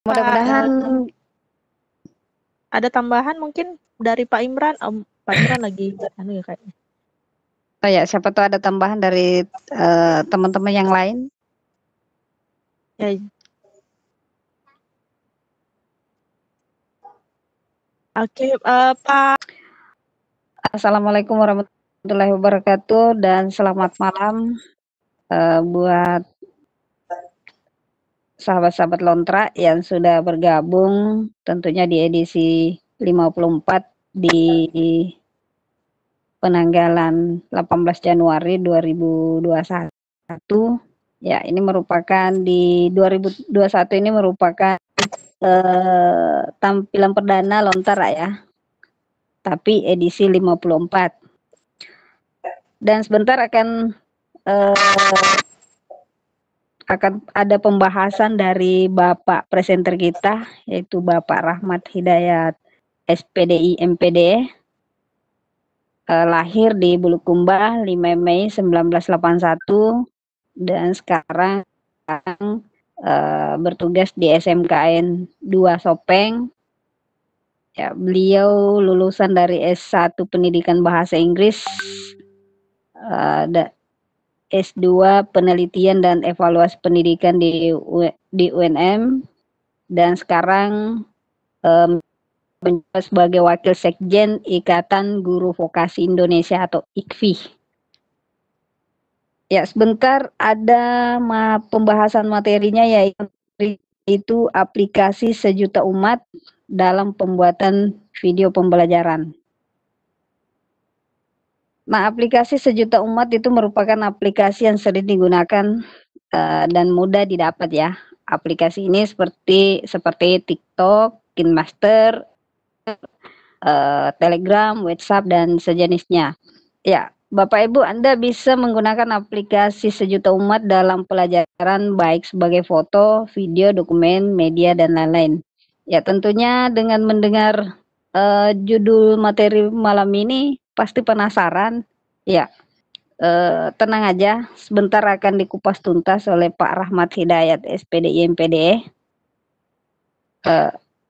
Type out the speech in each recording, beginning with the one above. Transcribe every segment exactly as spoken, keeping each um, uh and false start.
Mudah-mudahan ada tambahan mungkin dari Pak Imran. Oh, Pak Imran lagi anu ya kayaknya. Oh ya, siapa tahu ada tambahan dari teman-teman uh, yang lain. Ya. Oke, uh, Pak. Assalamualaikum warahmatullahi wabarakatuh dan selamat malam uh, buat sahabat-sahabat Lontra yang sudah bergabung tentunya di edisi lima puluh empat di penanggalan delapan belas Januari dua ribu dua puluh satu. Ya, ini merupakan di dua ribu dua puluh satu ini merupakan eh, tampilan perdana Lontara ya. Tapi edisi lima puluh empat. Dan sebentar akan eh, akan ada pembahasan dari Bapak presenter kita yaitu Bapak Rahmat Hidayat S P D I M P D E. Uh, lahir di Bulukumba lima Mei seribu sembilan ratus delapan puluh satu dan sekarang uh, bertugas di S M K N dua Sopeng. Ya, beliau lulusan dari S satu Pendidikan Bahasa Inggris, uh, S dua Penelitian dan Evaluasi Pendidikan di di U N M dan sekarang um, menjabat sebagai Wakil Sekjen Ikatan Guru Vokasi Indonesia atau I K V I. Ya, sebentar ada ma pembahasan materinya yaitu itu aplikasi sejuta umat dalam pembuatan video pembelajaran. Nah, aplikasi sejuta umat itu merupakan aplikasi yang sering digunakan uh, dan mudah didapat ya. Aplikasi ini seperti seperti TikTok, KineMaster, Uh, Telegram, WhatsApp, dan sejenisnya. Ya, Bapak Ibu, Anda bisa menggunakan aplikasi sejuta umat dalam pelajaran baik sebagai foto, video, dokumen, media, dan lain-lain. Ya, tentunya dengan mendengar uh, judul materi malam ini pasti penasaran. Ya, uh, tenang aja, sebentar akan dikupas tuntas oleh Pak Rahmat Hidayat S P D I M P D E. Uh,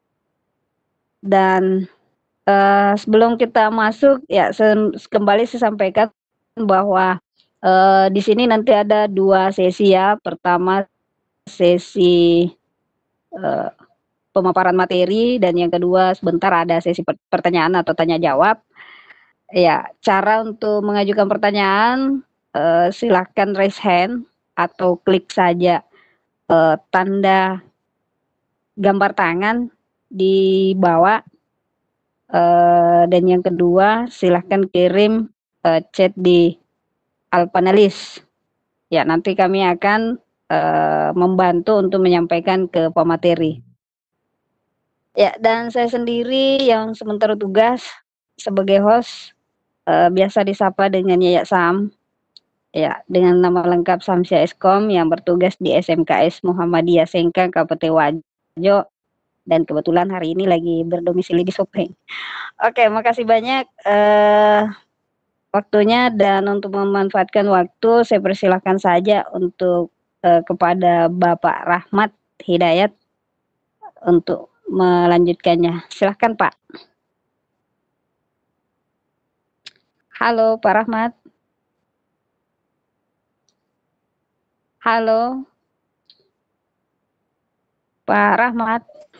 dan Uh, sebelum kita masuk, ya kembali saya sampaikan bahwa uh, di sini nanti ada dua sesi ya. Pertama sesi uh, pemaparan materi dan yang kedua sebentar ada sesi pertanyaan atau tanya jawab. Ya, cara untuk mengajukan pertanyaan uh, silahkan raise hand atau klik saja uh, tanda gambar tangan di bawah. Uh, dan yang kedua silahkan kirim uh, chat di Alpanelis. Ya, nanti kami akan uh, membantu untuk menyampaikan ke pemateri. Ya, dan saya sendiri yang sementara tugas sebagai host uh, biasa disapa dengan Yaya Sam. Ya, dengan nama lengkap Samsia Eskom yang bertugas di S M K S Muhammadiyah Sengkang Kabupaten Wajo. Dan kebetulan hari ini lagi berdomisili di Sopeng. Oke, makasih banyak uh, waktunya dan untuk memanfaatkan waktu saya persilahkan saja untuk uh, kepada Bapak Rahmat Hidayat untuk melanjutkannya. Silahkan Pak. Halo Pak Rahmat. Halo Pak Rahmat.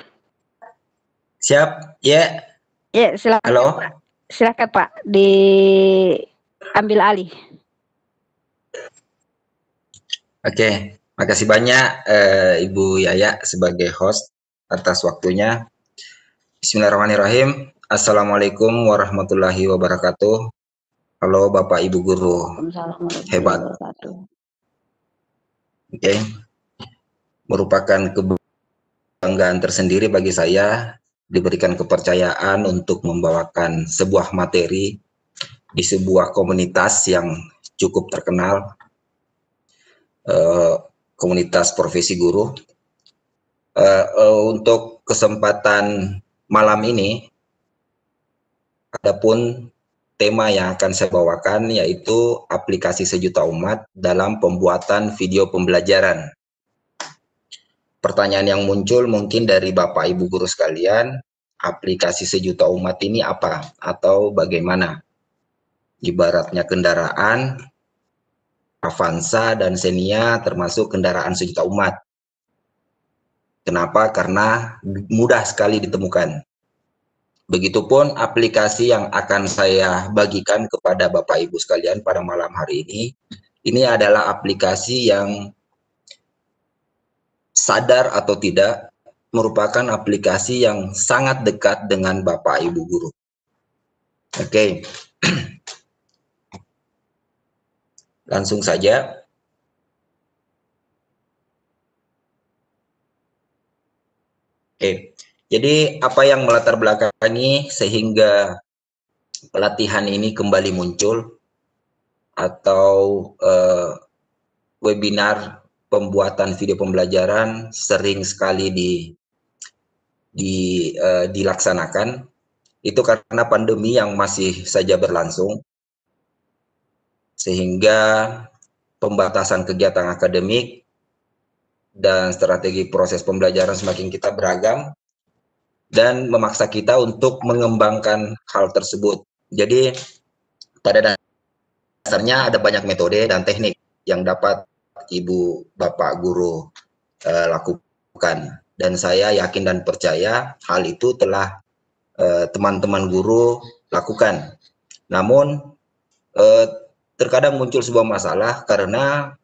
Siap, ya. Ya, silakan. Halo. Pak. Silakan Pak, diambil alih. Oke, makasih banyak uh, Ibu Yaya sebagai host atas waktunya. Bismillahirrahmanirrahim. Assalamualaikum warahmatullahi wabarakatuh. Halo Bapak Ibu Guru. Hebat. Oke. Merupakan kebanggaan tersendiri bagi saya diberikan kepercayaan untuk membawakan sebuah materi di sebuah komunitas yang cukup terkenal, eh, komunitas profesi guru. Eh, eh, untuk kesempatan malam ini, adapun tema yang akan saya bawakan yaitu aplikasi sejuta umat dalam pembuatan video pembelajaran. pertanyaan yang muncul mungkin dari Bapak Ibu guru sekalian, aplikasi sejuta umat ini apa atau bagaimana? Ibaratnya kendaraan Avanza dan Xenia termasuk kendaraan sejuta umat. Kenapa? Karena mudah sekali ditemukan. Begitupun aplikasi yang akan saya bagikan kepada Bapak Ibu sekalian pada malam hari ini, ini adalah aplikasi yang sadar atau tidak merupakan aplikasi yang sangat dekat dengan Bapak Ibu guru. Oke. Langsung saja. Oke. Jadi apa yang melatar belakangi sehingga pelatihan ini kembali muncul atau eh, webinar pembuatan video pembelajaran sering sekali di, di uh, dilaksanakan itu karena pandemi yang masih saja berlangsung, sehingga pembatasan kegiatan akademik dan strategi proses pembelajaran semakin kita beragam dan memaksa kita untuk mengembangkan hal tersebut. Jadi pada dasarnya ada banyak metode dan teknik yang dapat Ibu Bapak guru uh, lakukan, dan saya yakin dan percaya hal itu telah teman-teman uh, guru lakukan. Namun uh, terkadang muncul sebuah masalah karena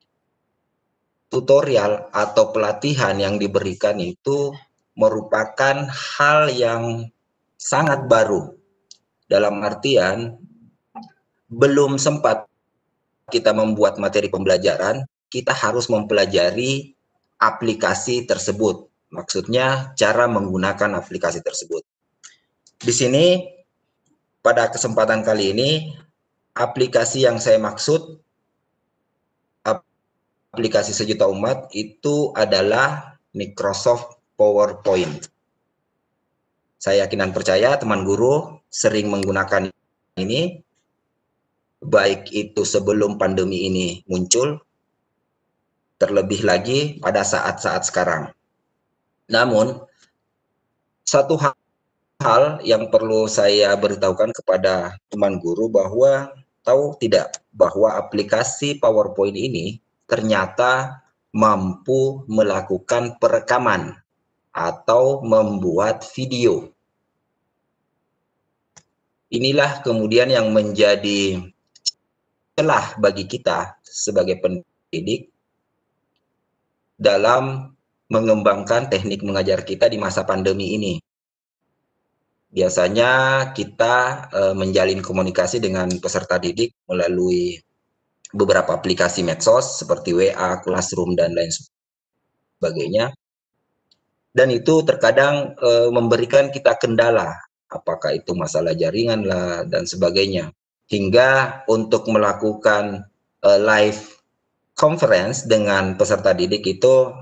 tutorial atau pelatihan yang diberikan itu merupakan hal yang sangat baru, dalam artian belum sempat kita membuat materi pembelajaran, kita harus mempelajari aplikasi tersebut. Maksudnya cara menggunakan aplikasi tersebut. Di sini pada kesempatan kali ini aplikasi yang saya maksud aplikasi sejuta umat itu adalah Microsoft PowerPoint. Saya yakin dan percaya teman guru sering menggunakan ini, baik itu sebelum pandemi ini muncul, terlebih lagi pada saat-saat sekarang. Namun, satu hal, hal yang perlu saya beritahukan kepada teman guru bahwa tahu tidak bahwa aplikasi PowerPoint ini ternyata mampu melakukan perekaman atau membuat video. Inilah kemudian yang menjadi celah bagi kita sebagai pendidik dalam mengembangkan teknik mengajar kita di masa pandemi ini. Biasanya kita e, menjalin komunikasi dengan peserta didik melalui beberapa aplikasi medsos seperti W A, Classroom, dan lain sebagainya. Dan itu terkadang e, memberikan kita kendala, apakah itu masalah jaringan lah dan sebagainya. Hingga untuk melakukan uh, live conference dengan peserta didik itu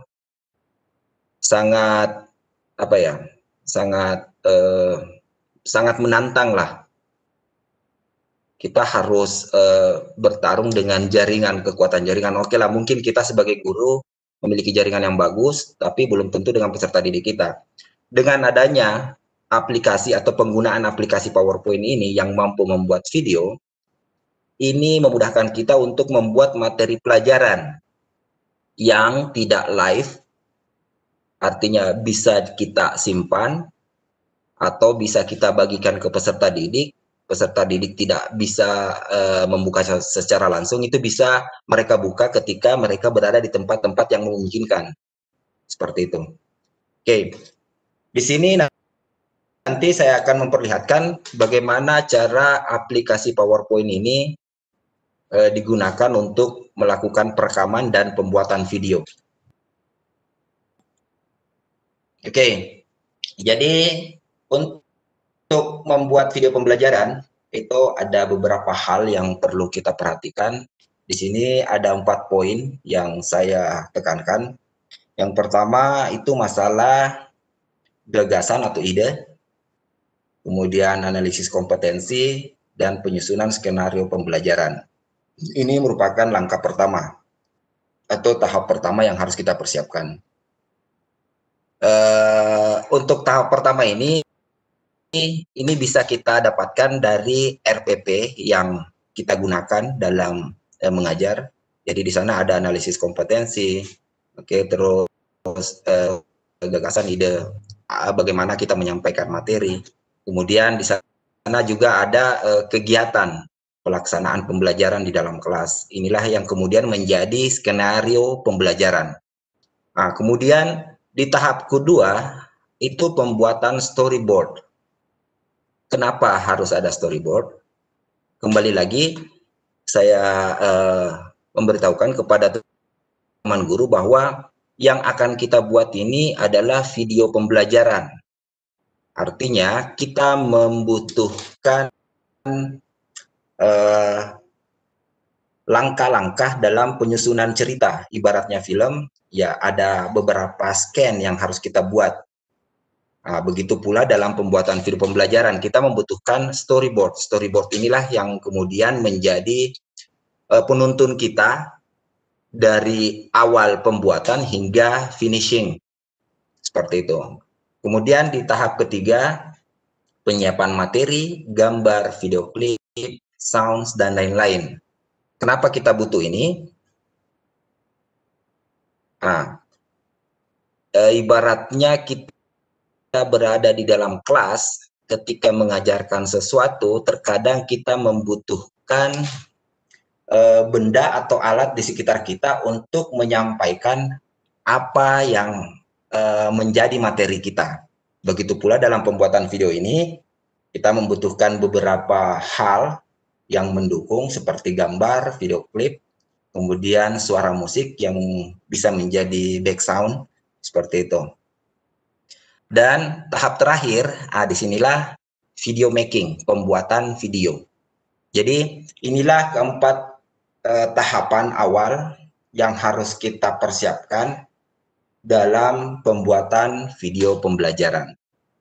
sangat apa ya, sangat uh, sangat menantang lah. Kita harus uh, bertarung dengan jaringan, kekuatan jaringan. Oke lah, mungkin kita sebagai guru memiliki jaringan yang bagus, tapi belum tentu dengan peserta didik kita. Dengan adanya aplikasi atau penggunaan aplikasi PowerPoint ini yang mampu membuat video, ini memudahkan kita untuk membuat materi pelajaran yang tidak live, artinya bisa kita simpan atau bisa kita bagikan ke peserta didik. Peserta didik tidak bisa uh, membuka secara langsung, itu bisa mereka buka ketika mereka berada di tempat-tempat yang memungkinkan. Seperti itu. Oke, di sini nanti saya akan memperlihatkan bagaimana cara aplikasi PowerPoint ini eh, digunakan untuk melakukan perekaman dan pembuatan video. Oke, jadi untuk membuat video pembelajaran itu ada beberapa hal yang perlu kita perhatikan. Di sini ada empat poin yang saya tekankan. Yang pertama itu masalah gagasan atau ide, kemudian analisis kompetensi, dan penyusunan skenario pembelajaran. Ini merupakan langkah pertama atau tahap pertama yang harus kita persiapkan. Uh, untuk tahap pertama ini, ini bisa kita dapatkan dari R P P yang kita gunakan dalam eh, mengajar. Jadi di sana ada analisis kompetensi, oke, okay, terus eh, gagasan ide uh, bagaimana kita menyampaikan materi. Kemudian di sana juga ada eh, kegiatan pelaksanaan pembelajaran di dalam kelas. Inilah yang kemudian menjadi skenario pembelajaran. Nah, kemudian di tahap kedua itu pembuatan storyboard. Kenapa harus ada storyboard? Kembali lagi saya uh, memberitahukan kepada teman guru bahwa yang akan kita buat ini adalah video pembelajaran. Artinya kita membutuhkan langkah-langkah uh, dalam penyusunan cerita. Ibaratnya film, ya ada beberapa scan yang harus kita buat. Nah, begitu pula dalam pembuatan video pembelajaran, kita membutuhkan storyboard. Storyboard inilah yang kemudian menjadi uh, penuntun kita dari awal pembuatan hingga finishing. Seperti itu. Kemudian di tahap ketiga, penyiapan materi, gambar, video klip, sounds, dan lain-lain. Kenapa kita butuh ini? Nah, e, ibaratnya kita kita berada di dalam kelas, ketika mengajarkan sesuatu, terkadang kita membutuhkan e, benda atau alat di sekitar kita untuk menyampaikan apa yang e, menjadi materi kita. Begitu pula dalam pembuatan video ini, kita membutuhkan beberapa hal yang mendukung seperti gambar, video klip, kemudian suara musik yang bisa menjadi background, seperti itu. Dan tahap terakhir, ah, disinilah video making, pembuatan video. Jadi inilah keempat eh, tahapan awal yang harus kita persiapkan dalam pembuatan video pembelajaran.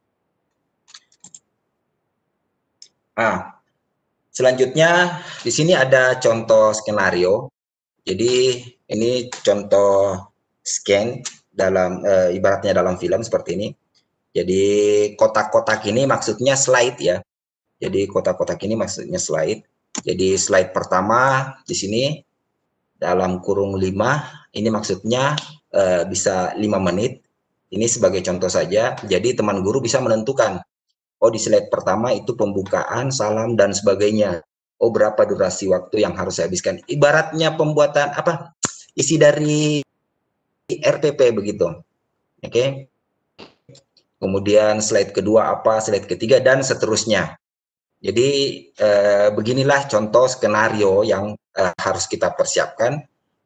Nah, selanjutnya di sini ada contoh skenario. Jadi ini contoh scan dalam eh, ibaratnya dalam film seperti ini. Jadi kotak-kotak ini maksudnya slide ya. Jadi kotak-kotak ini maksudnya slide. Jadi slide pertama di sini dalam kurung lima, ini maksudnya eh, bisa lima menit. Ini sebagai contoh saja. Jadi teman guru bisa menentukan, oh di slide pertama itu pembukaan, salam, dan sebagainya. Oh berapa durasi waktu yang harus saya habiskan. Ibaratnya pembuatan apa? Isi dari R P P begitu. Oke. Okay? Kemudian slide kedua apa, slide ketiga, dan seterusnya. Jadi eh, beginilah contoh skenario yang eh, harus kita persiapkan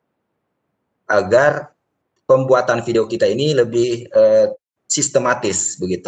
agar pembuatan video kita ini lebih eh, sistematis begitu.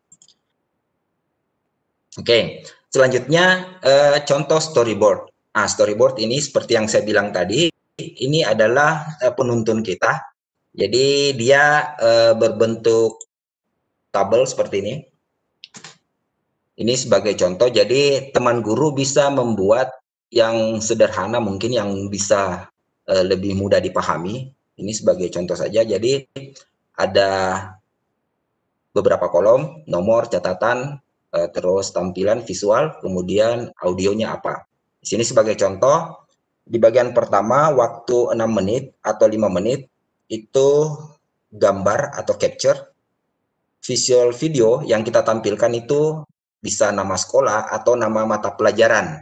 Oke, selanjutnya eh, contoh storyboard. Nah, storyboard ini seperti yang saya bilang tadi, ini adalah eh, penuntun kita. Jadi dia eh, berbentuk tabel seperti ini. Ini sebagai contoh, jadi teman guru bisa membuat yang sederhana mungkin yang bisa uh, lebih mudah dipahami. Ini sebagai contoh saja, jadi ada beberapa kolom, nomor, catatan, uh, terus tampilan visual, kemudian audionya apa. Di sini sebagai contoh, di bagian pertama waktu enam menit atau lima menit, itu gambar atau capture. Visual video yang kita tampilkan itu bisa nama sekolah atau nama mata pelajaran.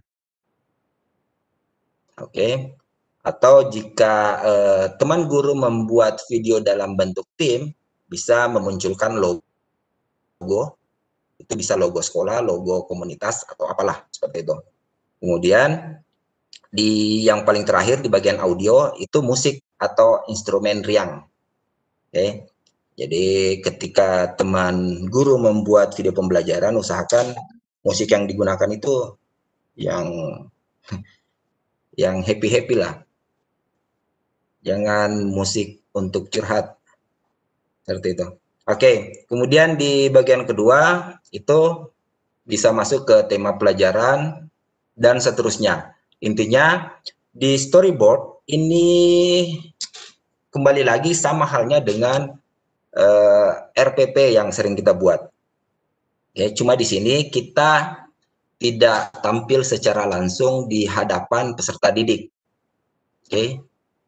Oke. Okay. Atau jika eh, teman guru membuat video dalam bentuk tim, bisa memunculkan logo. Itu bisa logo sekolah, logo komunitas, atau apalah seperti itu. Kemudian di yang paling terakhir di bagian audio itu musik atau instrumen riang. Oke. Okay. Jadi ketika teman guru membuat video pembelajaran, usahakan musik yang digunakan itu yang yang happy-happy lah. Jangan musik untuk curhat. Seperti itu. Oke, kemudian di bagian kedua itu bisa masuk ke tema pelajaran dan seterusnya. Intinya di storyboard ini kembali lagi sama halnya dengan uh, R P P yang sering kita buat. Oke, cuma di sini kita tidak tampil secara langsung di hadapan peserta didik. Oke,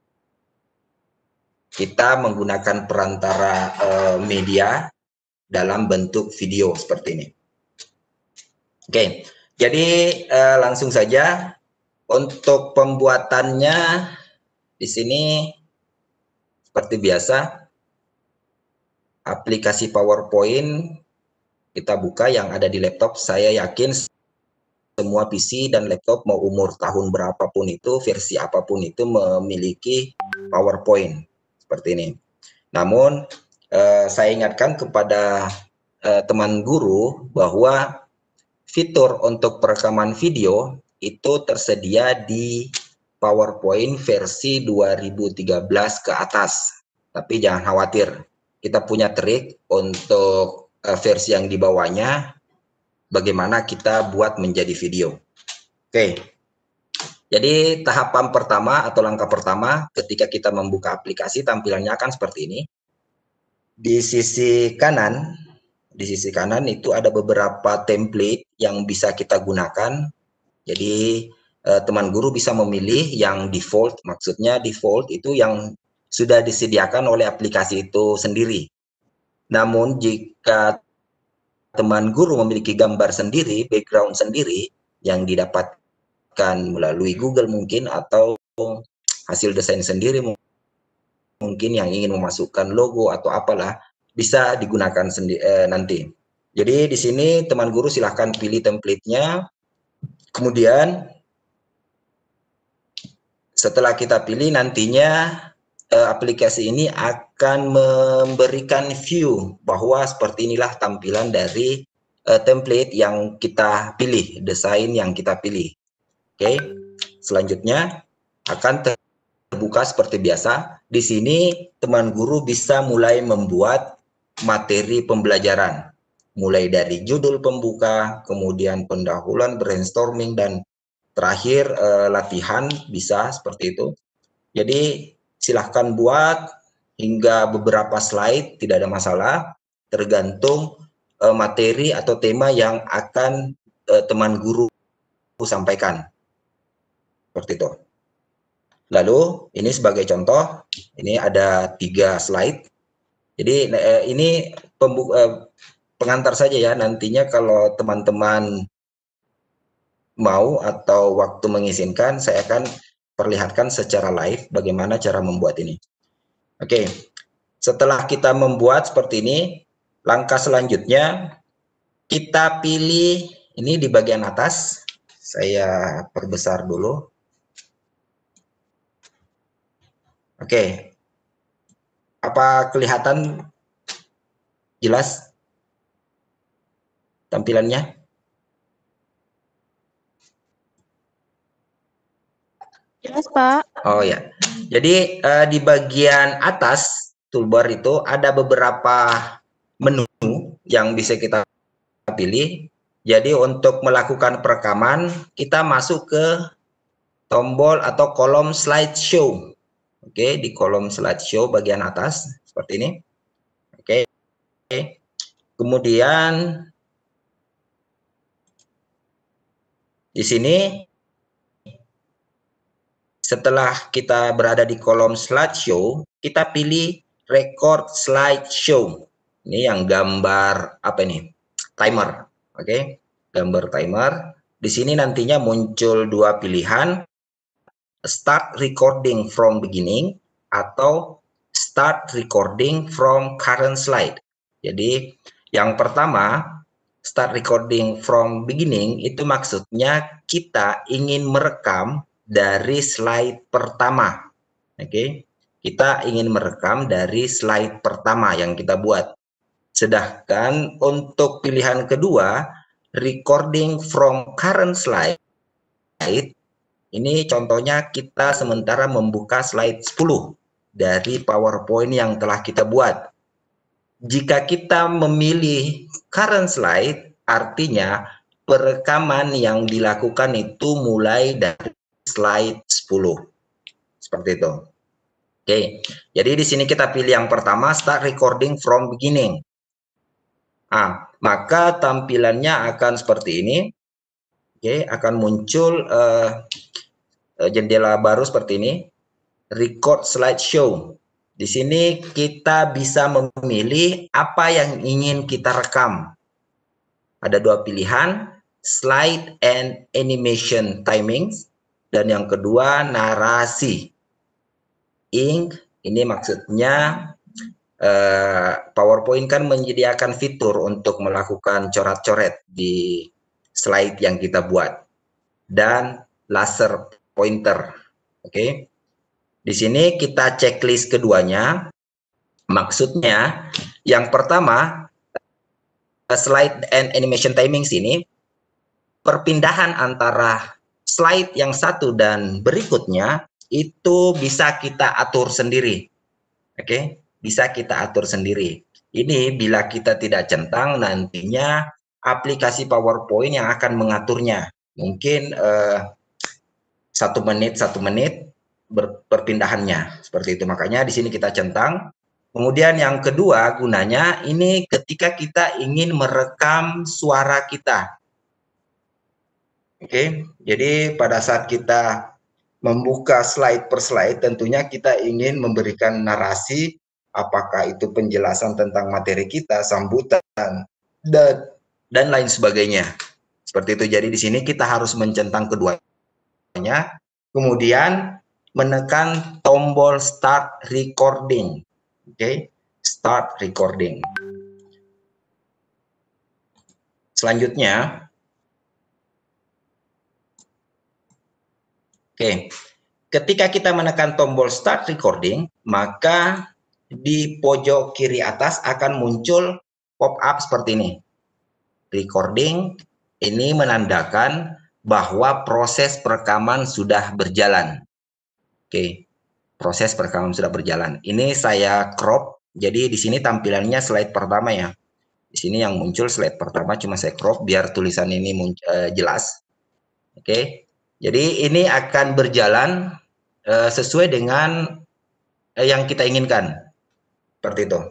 kita menggunakan perantara uh, media dalam bentuk video seperti ini. Oke, jadi uh, langsung saja untuk pembuatannya di sini seperti biasa, aplikasi PowerPoint kita buka yang ada di laptop. Saya yakin semua P C dan laptop mau umur tahun berapapun itu, versi apapun itu memiliki PowerPoint seperti ini. Namun eh, saya ingatkan kepada eh, teman guru bahwa fitur untuk perekaman video itu tersedia di PowerPoint versi dua ribu tiga belas ke atas. Tapi jangan khawatir, kita punya trik untuk uh, versi yang di bawahnya, bagaimana kita buat menjadi video. Oke, jadi tahapan pertama atau langkah pertama ketika kita membuka aplikasi, tampilannya akan seperti ini. Di sisi kanan, di sisi kanan itu ada beberapa template yang bisa kita gunakan. Jadi eh, teman guru bisa memilih yang default, maksudnya default itu yang sudah disediakan oleh aplikasi itu sendiri. Namun jika teman guru memiliki gambar sendiri, background sendiri yang didapatkan melalui Google mungkin, atau hasil desain sendiri mungkin yang ingin memasukkan logo atau apalah, bisa digunakan sendi eh, nanti. Jadi di sini teman guru silahkan pilih template-nya. Kemudian setelah kita pilih, nantinya eh, aplikasi ini akan memberikan view bahwa seperti inilah tampilan dari eh, template yang kita pilih, desain yang kita pilih. Oke, selanjutnya akan terbuka seperti biasa. Di sini teman guru bisa mulai membuat materi pembelajaran, mulai dari judul pembuka, kemudian pendahuluan, brainstorming, dan terakhir eh, latihan, bisa seperti itu. Jadi silahkan buat hingga beberapa slide, tidak ada masalah, tergantung eh, materi atau tema yang akan eh, teman guru sampaikan. Seperti itu. Lalu ini sebagai contoh, ini ada tiga slide. Jadi eh, ini pembuka, eh, pengantar saja ya, nantinya kalau teman-teman mau atau waktu mengizinkan, saya akan perlihatkan secara live bagaimana cara membuat ini. Oke, setelah kita membuat seperti ini, langkah selanjutnya kita pilih ini di bagian atas. Saya perbesar dulu. Oke, apa kelihatan jelas tampilannya? Jelas, Pak. Oh ya, jadi uh, di bagian atas toolbar itu ada beberapa menu yang bisa kita pilih. Jadi untuk melakukan perekaman, kita masuk ke tombol atau kolom slideshow. Oke, di kolom slideshow bagian atas seperti ini. Oke, kemudian di sini setelah kita berada di kolom slideshow, kita pilih record slideshow. Ini yang gambar apa ini? Timer. Oke, gambar timer. Di sini nantinya muncul dua pilihan. Start recording from beginning atau start recording from current slide. Jadi yang pertama, start recording from beginning itu maksudnya kita ingin merekam dari slide pertama. Oke, kita ingin merekam dari slide pertama yang kita buat. Sedangkan untuk pilihan kedua, recording from current slide, ini contohnya kita sementara membuka slide sepuluh dari PowerPoint yang telah kita buat. Jika kita memilih current slide, artinya perekaman yang dilakukan itu mulai dari slide sepuluh. Seperti itu. Oke, jadi di sini kita pilih yang pertama, start recording from beginning. Ah, maka tampilannya akan seperti ini. Oke, akan muncul uh, jendela baru seperti ini. Record slideshow. Di sini kita bisa memilih apa yang ingin kita rekam. Ada dua pilihan, slide and animation timings, dan yang kedua narasi. Ink, ini maksudnya uh, PowerPoint kan menyediakan fitur untuk melakukan coret-coret di slide yang kita buat, dan laser pointer. Oke, okay. Di sini kita checklist keduanya. Maksudnya yang pertama, slide and animation timings ini perpindahan antara slide yang satu dan berikutnya itu bisa kita atur sendiri. Oke, okay? Bisa kita atur sendiri. Ini bila kita tidak centang, nantinya aplikasi PowerPoint yang akan mengaturnya. Mungkin uh, satu menit, satu menit perpindahannya. Seperti itu. Makanya di sini kita centang. Kemudian yang kedua gunanya, ini ketika kita ingin merekam suara kita. Oke, okay? Jadi pada saat kita membuka slide per slide, tentunya kita ingin memberikan narasi, apakah itu penjelasan tentang materi kita, sambutan, dan dan lain sebagainya. Seperti itu. Jadi di sini kita harus mencentang keduanya, kemudian menekan tombol start recording. Oke, okay? Start recording. Selanjutnya, Oke, ketika kita menekan tombol start recording, maka di pojok kiri atas akan muncul pop-up seperti ini. Recording, ini menandakan bahwa proses perekaman sudah berjalan. Oke, proses perekaman sudah berjalan. Ini saya crop, jadi di sini tampilannya slide pertama ya. Di sini yang muncul slide pertama, cuma saya crop biar tulisan ini muncul, uh, jelas. Oke. Jadi ini akan berjalan uh, sesuai dengan uh, yang kita inginkan, seperti itu.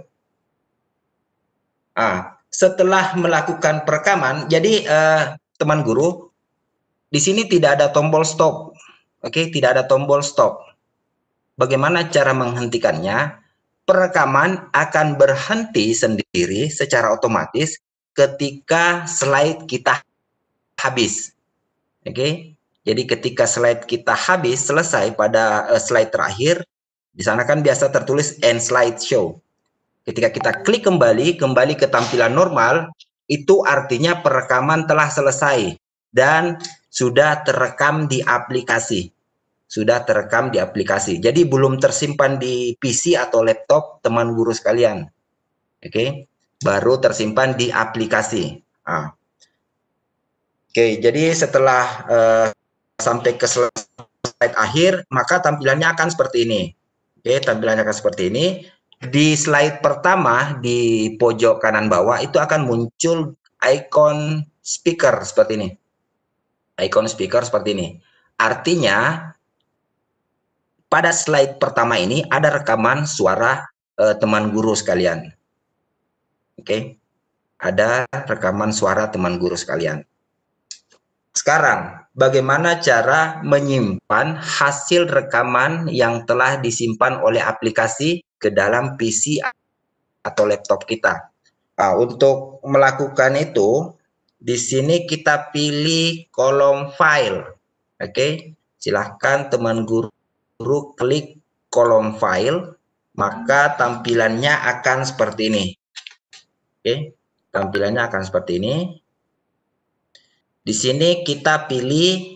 Ah, setelah melakukan perekaman, jadi uh, teman guru, di sini tidak ada tombol stop, oke, tidak ada tombol stop. Bagaimana cara menghentikannya? Perekaman akan berhenti sendiri secara otomatis ketika slide kita habis, oke. Jadi ketika slide kita habis, selesai pada uh, slide terakhir, di sana kan biasa tertulis end slideshow. Ketika kita klik kembali, kembali ke tampilan normal, itu artinya perekaman telah selesai dan sudah terekam di aplikasi. Sudah terekam di aplikasi. Jadi belum tersimpan di P C atau laptop teman guru sekalian. Oke, baru tersimpan di aplikasi. Ah. Oke, jadi setelah uh, sampai ke slide akhir, maka tampilannya akan seperti ini. Oke, tampilannya akan seperti ini. Di slide pertama di pojok kanan bawah itu akan muncul icon speaker seperti ini. Icon speaker seperti ini. Artinya pada slide pertama ini ada rekaman suara eh, teman guru sekalian. Oke. Ada rekaman suara teman guru sekalian. Sekarang, bagaimana cara menyimpan hasil rekaman yang telah disimpan oleh aplikasi ke dalam P C atau laptop kita? Nah, untuk melakukan itu, di sini kita pilih kolom file. Oke, silahkan teman guru klik kolom file, maka tampilannya akan seperti ini. Oke, tampilannya akan seperti ini. Di sini kita pilih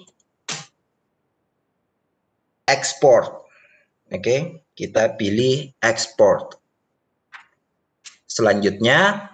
export. Oke, kita pilih export. Selanjutnya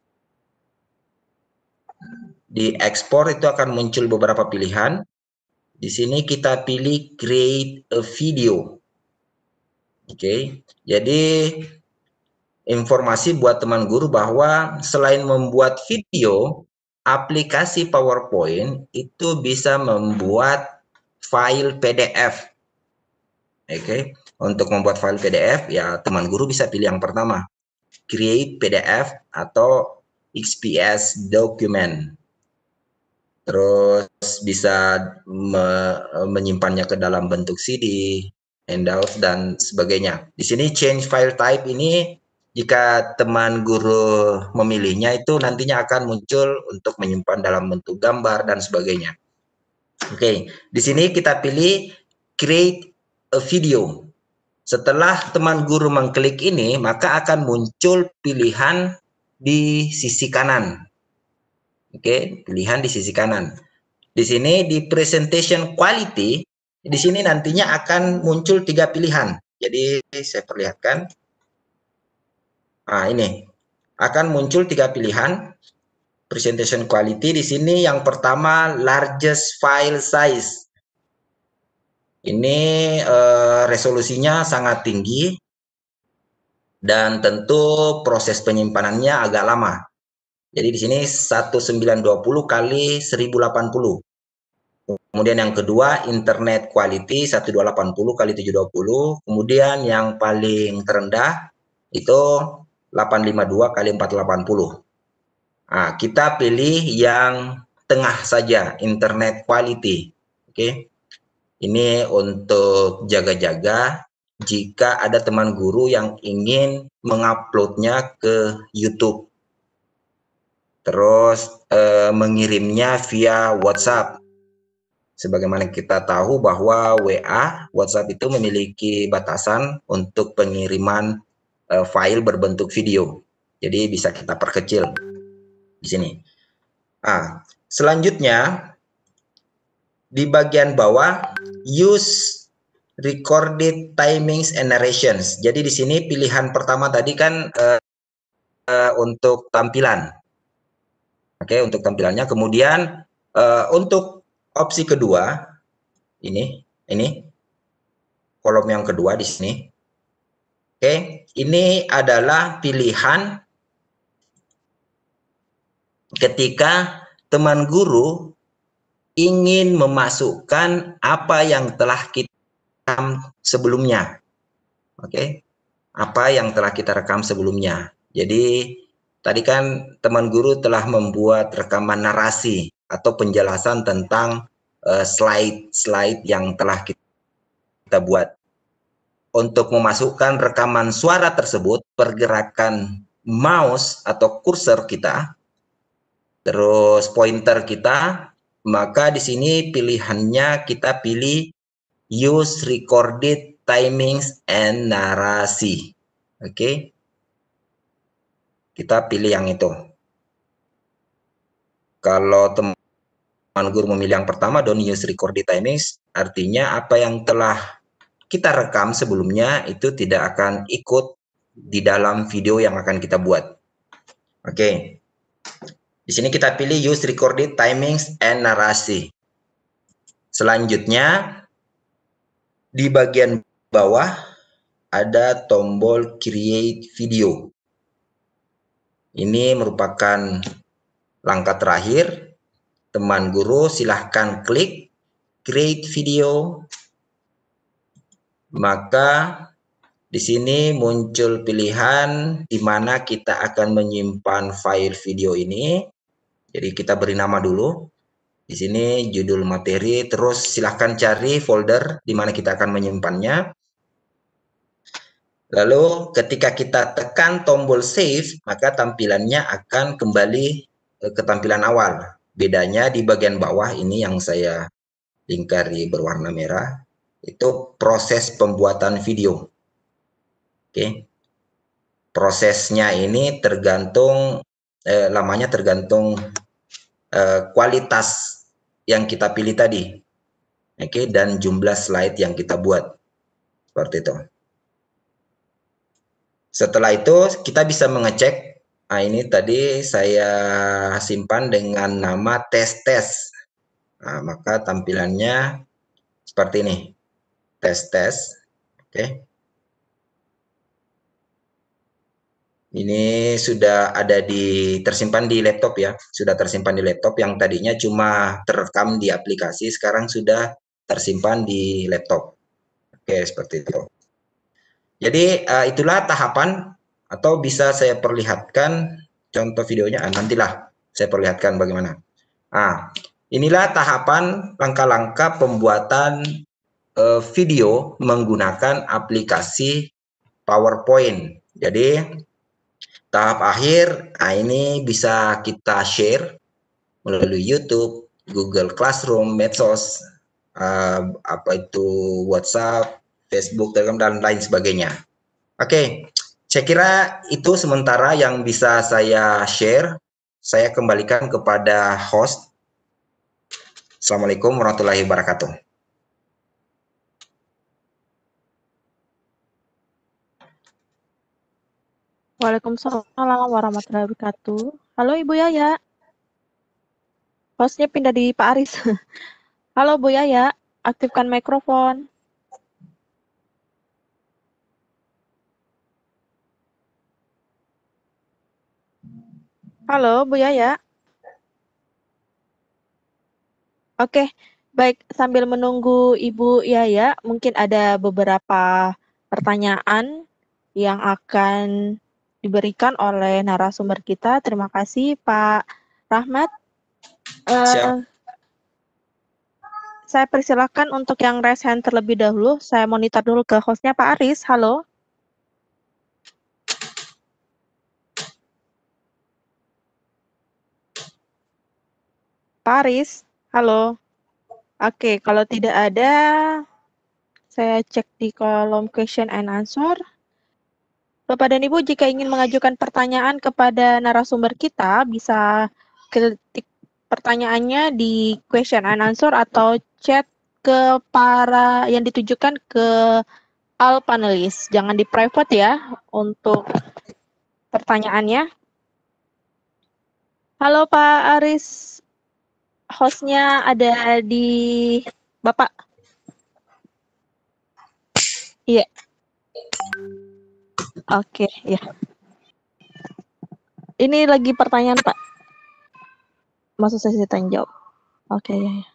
di ekspor itu akan muncul beberapa pilihan. Di sini kita pilih create a video. Oke, jadi informasi buat teman guru bahwa selain membuat video, aplikasi PowerPoint itu bisa membuat file P D F. Oke, untuk membuat file P D F, ya teman guru bisa pilih yang pertama, create P D F atau X P S document. Terus bisa me menyimpannya ke dalam bentuk C D, handout, dan sebagainya. Di sini change file type ini, jika teman guru memilihnya, itu nantinya akan muncul untuk menyimpan dalam bentuk gambar dan sebagainya. Oke, di sini kita pilih create a video. Setelah teman guru mengklik ini, maka akan muncul pilihan di sisi kanan. Oke, pilihan di sisi kanan. Di sini di presentation quality, di sini nantinya akan muncul tiga pilihan. Jadi saya perlihatkan. Nah, ini akan muncul tiga pilihan presentation quality. Di sini yang pertama largest file size. Ini eh, resolusinya sangat tinggi dan tentu proses penyimpanannya agak lama. Jadi di sini seribu sembilan ratus dua puluh kali seribu delapan puluh. Kemudian yang kedua internet quality seribu dua ratus delapan puluh kali tujuh ratus dua puluh. Kemudian yang paling terendah itu delapan ratus lima puluh dua kali empat ratus delapan puluh. Nah, kita pilih yang tengah saja, internet quality. Oke. Ini untuk jaga-jaga jika ada teman guru yang ingin menguploadnya ke YouTube. Terus eh, mengirimnya via WhatsApp. Sebagaimana kita tahu bahwa W A, WhatsApp itu memiliki batasan untuk pengiriman eh, file berbentuk video. Jadi bisa kita perkecil di sini. Nah, selanjutnya di bagian bawah use recorded timings and narrations. Jadi di sini pilihan pertama tadi kan eh, eh, untuk tampilan. Oke, untuk tampilannya. Kemudian uh, untuk opsi kedua, ini, ini kolom yang kedua di sini. Oke, ini adalah pilihan ketika teman guru ingin memasukkan apa yang telah kita rekam sebelumnya. Oke, apa yang telah kita rekam sebelumnya. Jadi tadi kan teman guru telah membuat rekaman narasi atau penjelasan tentang slide-slide uh, yang telah kita buat. Untuk memasukkan rekaman suara tersebut, pergerakan mouse atau kursor kita, terus pointer kita, maka di sini pilihannya kita pilih use recorded timings and narasi. Oke. Okay? Kita pilih yang itu. Kalau teman guru memilih yang pertama, don't use recorded timings, artinya apa yang telah kita rekam sebelumnya itu tidak akan ikut di dalam video yang akan kita buat. Oke. Okay. Di sini kita pilih use recorded timings and narasi. Selanjutnya di bagian bawah ada tombol create video. Ini merupakan langkah terakhir. Teman guru silahkan klik create video. Maka di sini muncul pilihan di mana kita akan menyimpan file video ini. Jadi kita beri nama dulu. Di sini judul materi, terus silahkan cari folder di mana kita akan menyimpannya. Lalu ketika kita tekan tombol save, maka tampilannya akan kembali ke tampilan awal. Bedanya di bagian bawah ini yang saya lingkari berwarna merah, itu proses pembuatan video. Oke. Prosesnya ini tergantung, eh, lamanya tergantung eh, kualitas yang kita pilih tadi. Oke, dan jumlah slide yang kita buat. Seperti itu. Setelah itu kita bisa mengecek, nah ini tadi saya simpan dengan nama tes-tes. Nah, maka tampilannya seperti ini, tes-tes. Oke. Ini sudah ada di tersimpan di laptop ya, sudah tersimpan di laptop yang tadinya cuma terekam di aplikasi, sekarang sudah tersimpan di laptop. Oke, seperti itu. Jadi uh, itulah tahapan, atau bisa saya perlihatkan contoh videonya. Ah, nantilah saya perlihatkan bagaimana. Ah, inilah tahapan langkah-langkah pembuatan uh, video menggunakan aplikasi PowerPoint. Jadi tahap akhir, nah ini bisa kita share melalui YouTube, Google Classroom, Medsos, uh, apa itu WhatsApp, Facebook, Telegram, dan lain sebagainya. Oke, saya kira itu sementara yang bisa saya share. Saya kembalikan kepada host. Assalamualaikum warahmatullahi wabarakatuh. Waalaikumsalam warahmatullahi wabarakatuh. Halo Ibu Yaya. Hostnya pindah di Pak Aris. Halo Bu Yaya, aktifkan mikrofon. Halo Bu Yaya. Oke, baik, sambil menunggu Ibu Yaya, mungkin ada beberapa pertanyaan yang akan diberikan oleh narasumber kita. Terima kasih Pak Rahmat. Uh, saya persilakan untuk yang raise hand terlebih dahulu. Saya monitor dulu ke hostnya Pak Aris. Halo. Pak Aris, halo. Oke, kalau tidak ada, saya cek di kolom question and answer. Bapak dan Ibu, jika ingin mengajukan pertanyaan kepada narasumber kita, bisa ketik pertanyaannya di question and answer atau chat ke para yang ditujukan ke all panelis. Jangan di private ya untuk pertanyaannya. Halo Pak Aris. Hostnya ada di Bapak. Iya. Oke, ya. Ini lagi pertanyaan, Pak. Maksud saya tanya jawab. Oke, ya, ya.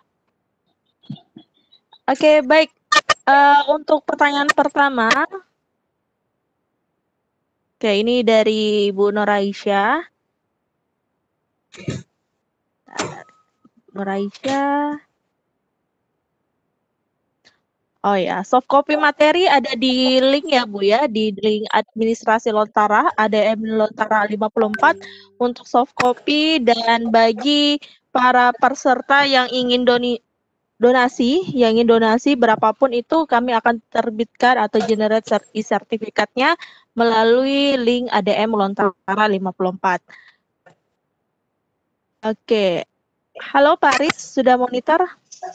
Oke, baik. Uh, untuk pertanyaan pertama. Oke, ini dari Bu Noraisya. Noraisya. Oh ya, soft copy materi ada di link ya Bu ya, di link administrasi Lontara, A D M Lontara lima puluh empat untuk soft copy, dan bagi para peserta yang ingin doni, donasi, yang ingin donasi berapapun itu kami akan terbitkan atau generate sertifikatnya melalui link A D M Lontara lima puluh empat. Oke, halo Pak Aris, sudah monitor?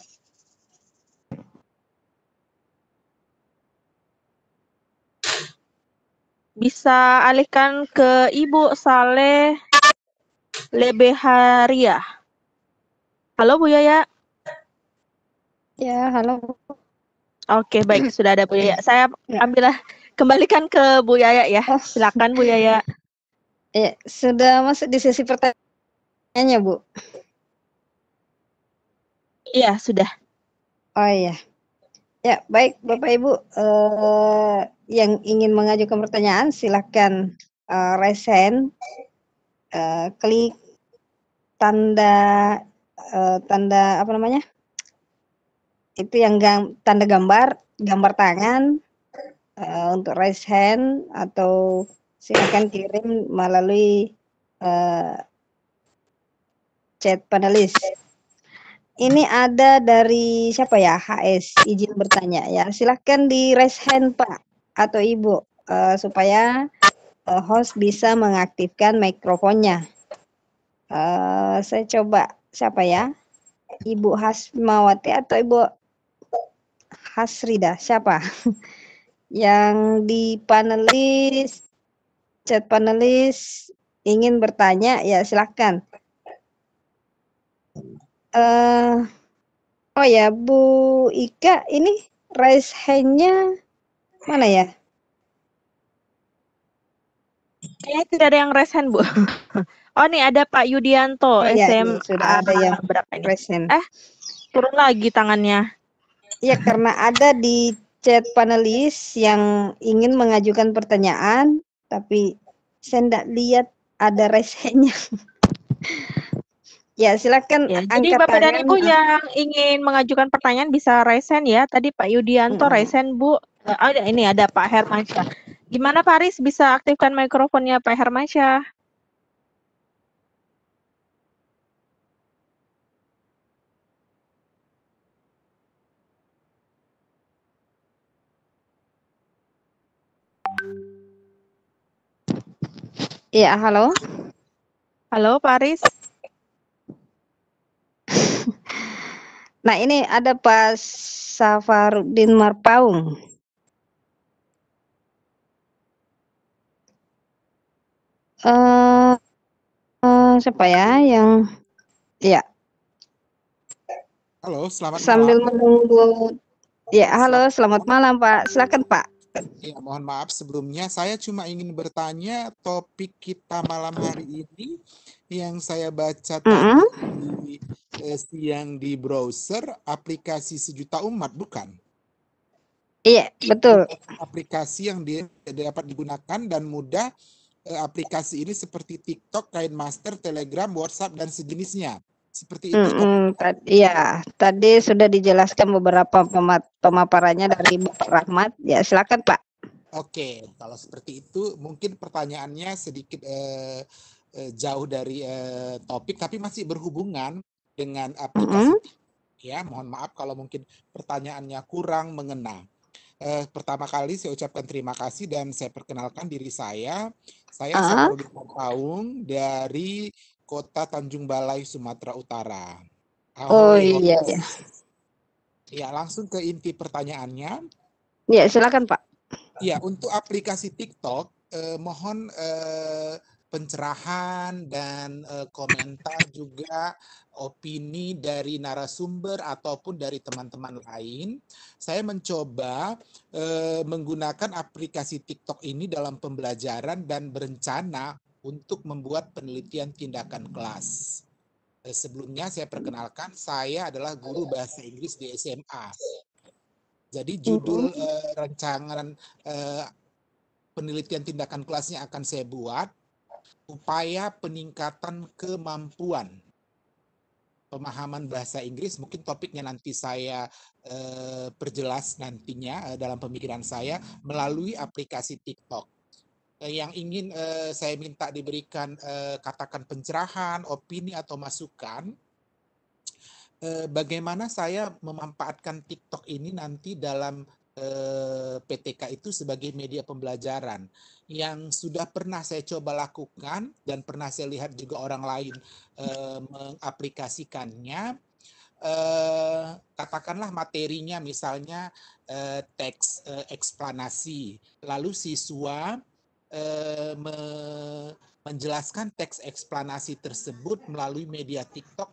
Bisa alihkan ke Ibu Saleh Lebeharia. Halo Bu Yaya. Ya, halo. Oke, baik, sudah ada Bu Yaya. Saya ambillah kembalikan ke Bu Yaya ya. Silakan Bu Yaya. Ya, sudah masuk di sesi pertanyaannya, Bu? Iya, sudah. Oh iya. Ya, baik Bapak Ibu, eh, yang ingin mengajukan pertanyaan silakan uh, raise hand, uh, klik tanda uh, tanda apa namanya? Itu yang gam, tanda gambar, gambar tangan uh, untuk raise hand, atau silakan kirim melalui uh, chat panelis. Ini ada dari siapa ya? H S, izin bertanya ya. Silahkan di raise hand Pak atau Ibu uh, supaya uh, host bisa mengaktifkan mikrofonnya. Uh, saya coba siapa ya? Ibu Hasmawati atau Ibu Hasrida? Siapa? Yang di panelis, chat panelis ingin bertanya ya silahkan. Uh, oh ya, Bu Ika, ini raise hand-nya mana ya? Kayaknya tidak ada yang raise hand, Bu. Oh, nih ada Pak Yudianto, oh, ya, S M A. Sudah ada yang berapa ini? raise hand. Eh, turun lagi tangannya. Iya, karena ada di chat panelis yang ingin mengajukan pertanyaan, tapi saya enggak lihat ada raise-nya. Ya, silakan Ya, jadi angkat Bapak dan tangan. Ibu yang ingin mengajukan pertanyaan bisa raise hand ya. Tadi Pak Yudianto Mm-mm. raise hand, Bu. Eh, ada ini ada Pak Hermansyah. Gimana Pak Aris bisa aktifkan mikrofonnya Pak Hermansyah? Iya, halo. Halo Pak Aris. Nah, ini ada Pak Safarudin Marpaung. Eh, eh, siapa ya yang ya Halo, selamat sambil malam. menunggu. Ya, halo, Selamat selamat malam Pak. Silakan Pak. Ya, mohon maaf sebelumnya saya cuma ingin bertanya topik kita malam hari ini yang saya baca Mm-mm. tadi eh, siang di browser aplikasi Sejuta Umat, bukan? Iya, betul. Aplikasi yang di- dapat digunakan dan mudah. Eh, aplikasi ini seperti TikTok, KainMaster, Telegram, WhatsApp dan sejenisnya. Seperti itu. Mm-mm, tad- Iya, tadi sudah dijelaskan beberapa pema- pemaparannya dari Bapak Rahmat. Ya, silakan Pak. Oke, kalau seperti itu mungkin pertanyaannya sedikit eh, eh, jauh dari eh, topik, tapi masih berhubungan dengan aplikasi. Mm-mm. Ya, mohon maaf kalau mungkin pertanyaannya kurang mengena. Eh, pertama kali saya ucapkan terima kasih dan saya perkenalkan diri saya. Saya Ah, Saparudin Paung dari Kota Tanjung Balai, Sumatera Utara. oh Ahoy, hoy. iya, ya. Ya, langsung ke inti pertanyaannya. Ya, silakan Pak. Ya, untuk aplikasi TikTok, eh, mohon eh, pencerahan dan eh, komentar juga opini dari narasumber ataupun dari teman-teman lain. Saya mencoba eh, menggunakan aplikasi TikTok ini dalam pembelajaran dan berencana untuk membuat penelitian tindakan kelas. Eh, sebelumnya saya perkenalkan, saya adalah guru bahasa Inggris di S M A. Jadi judul uh, rancangan uh, penelitian tindakan kelasnya akan saya buat, upaya peningkatan kemampuan pemahaman bahasa Inggris. Mungkin topiknya nanti saya uh, perjelas nantinya uh, dalam pemikiran saya melalui aplikasi TikTok. Uh, yang ingin uh, saya minta diberikan uh, katakan pencerahan, opini atau masukan, bagaimana saya memanfaatkan TikTok ini nanti dalam eh, P T K itu sebagai media pembelajaran yang sudah pernah saya coba lakukan dan pernah saya lihat juga orang lain eh, mengaplikasikannya. Eh, katakanlah materinya misalnya eh, teks eh, eksplanasi, lalu siswa eh, me menjelaskan teks eksplanasi tersebut melalui media TikTok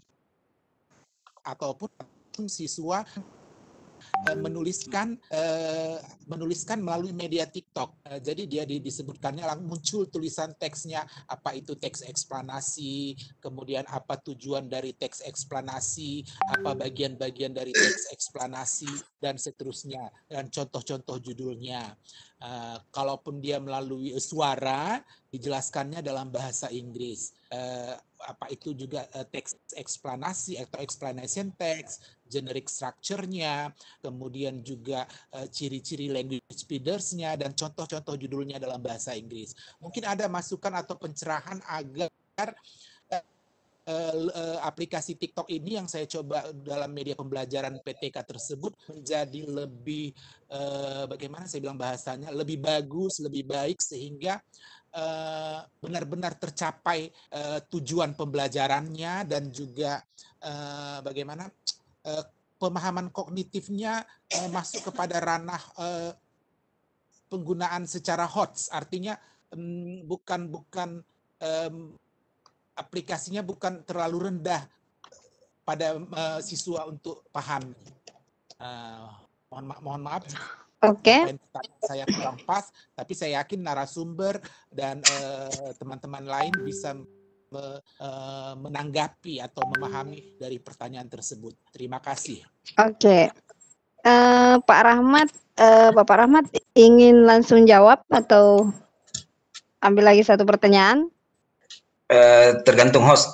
ataupun siswa uh, menuliskan uh, menuliskan melalui media TikTok. Uh, jadi dia di, disebutkannya muncul tulisan teksnya, apa itu teks eksplanasi, kemudian apa tujuan dari teks eksplanasi, apa bagian-bagian dari teks eksplanasi dan seterusnya, dan contoh-contoh judulnya. Uh, kalaupun dia melalui suara, dijelaskannya dalam bahasa Inggris. Uh, apa itu juga uh, teks eksplanasi atau explanation text, generic structure-nya, kemudian juga uh, ciri-ciri language feeders-nya, dan contoh-contoh judulnya dalam bahasa Inggris. Mungkin ada masukan atau pencerahan agar uh, uh, aplikasi TikTok ini yang saya coba dalam media pembelajaran P T K tersebut menjadi lebih, uh, bagaimana saya bilang bahasanya, lebih bagus, lebih baik, sehingga Uh, benar-benar tercapai uh, tujuan pembelajarannya dan juga uh, bagaimana uh, pemahaman kognitifnya uh, masuk kepada ranah uh, penggunaan secara H O T S, artinya um, bukan bukan um, aplikasinya bukan terlalu rendah pada uh, siswa untuk paham. Uh, mohon, ma mohon maaf. Oke. Okay. Saya kurang pas, tapi saya yakin narasumber dan teman-teman uh, lain bisa me, uh, menanggapi atau memahami dari pertanyaan tersebut. Terima kasih. Oke. eh, Pak Rahmat, eh, Bapak Rahmat ingin langsung jawab atau ambil lagi satu pertanyaan? Eh, tergantung host.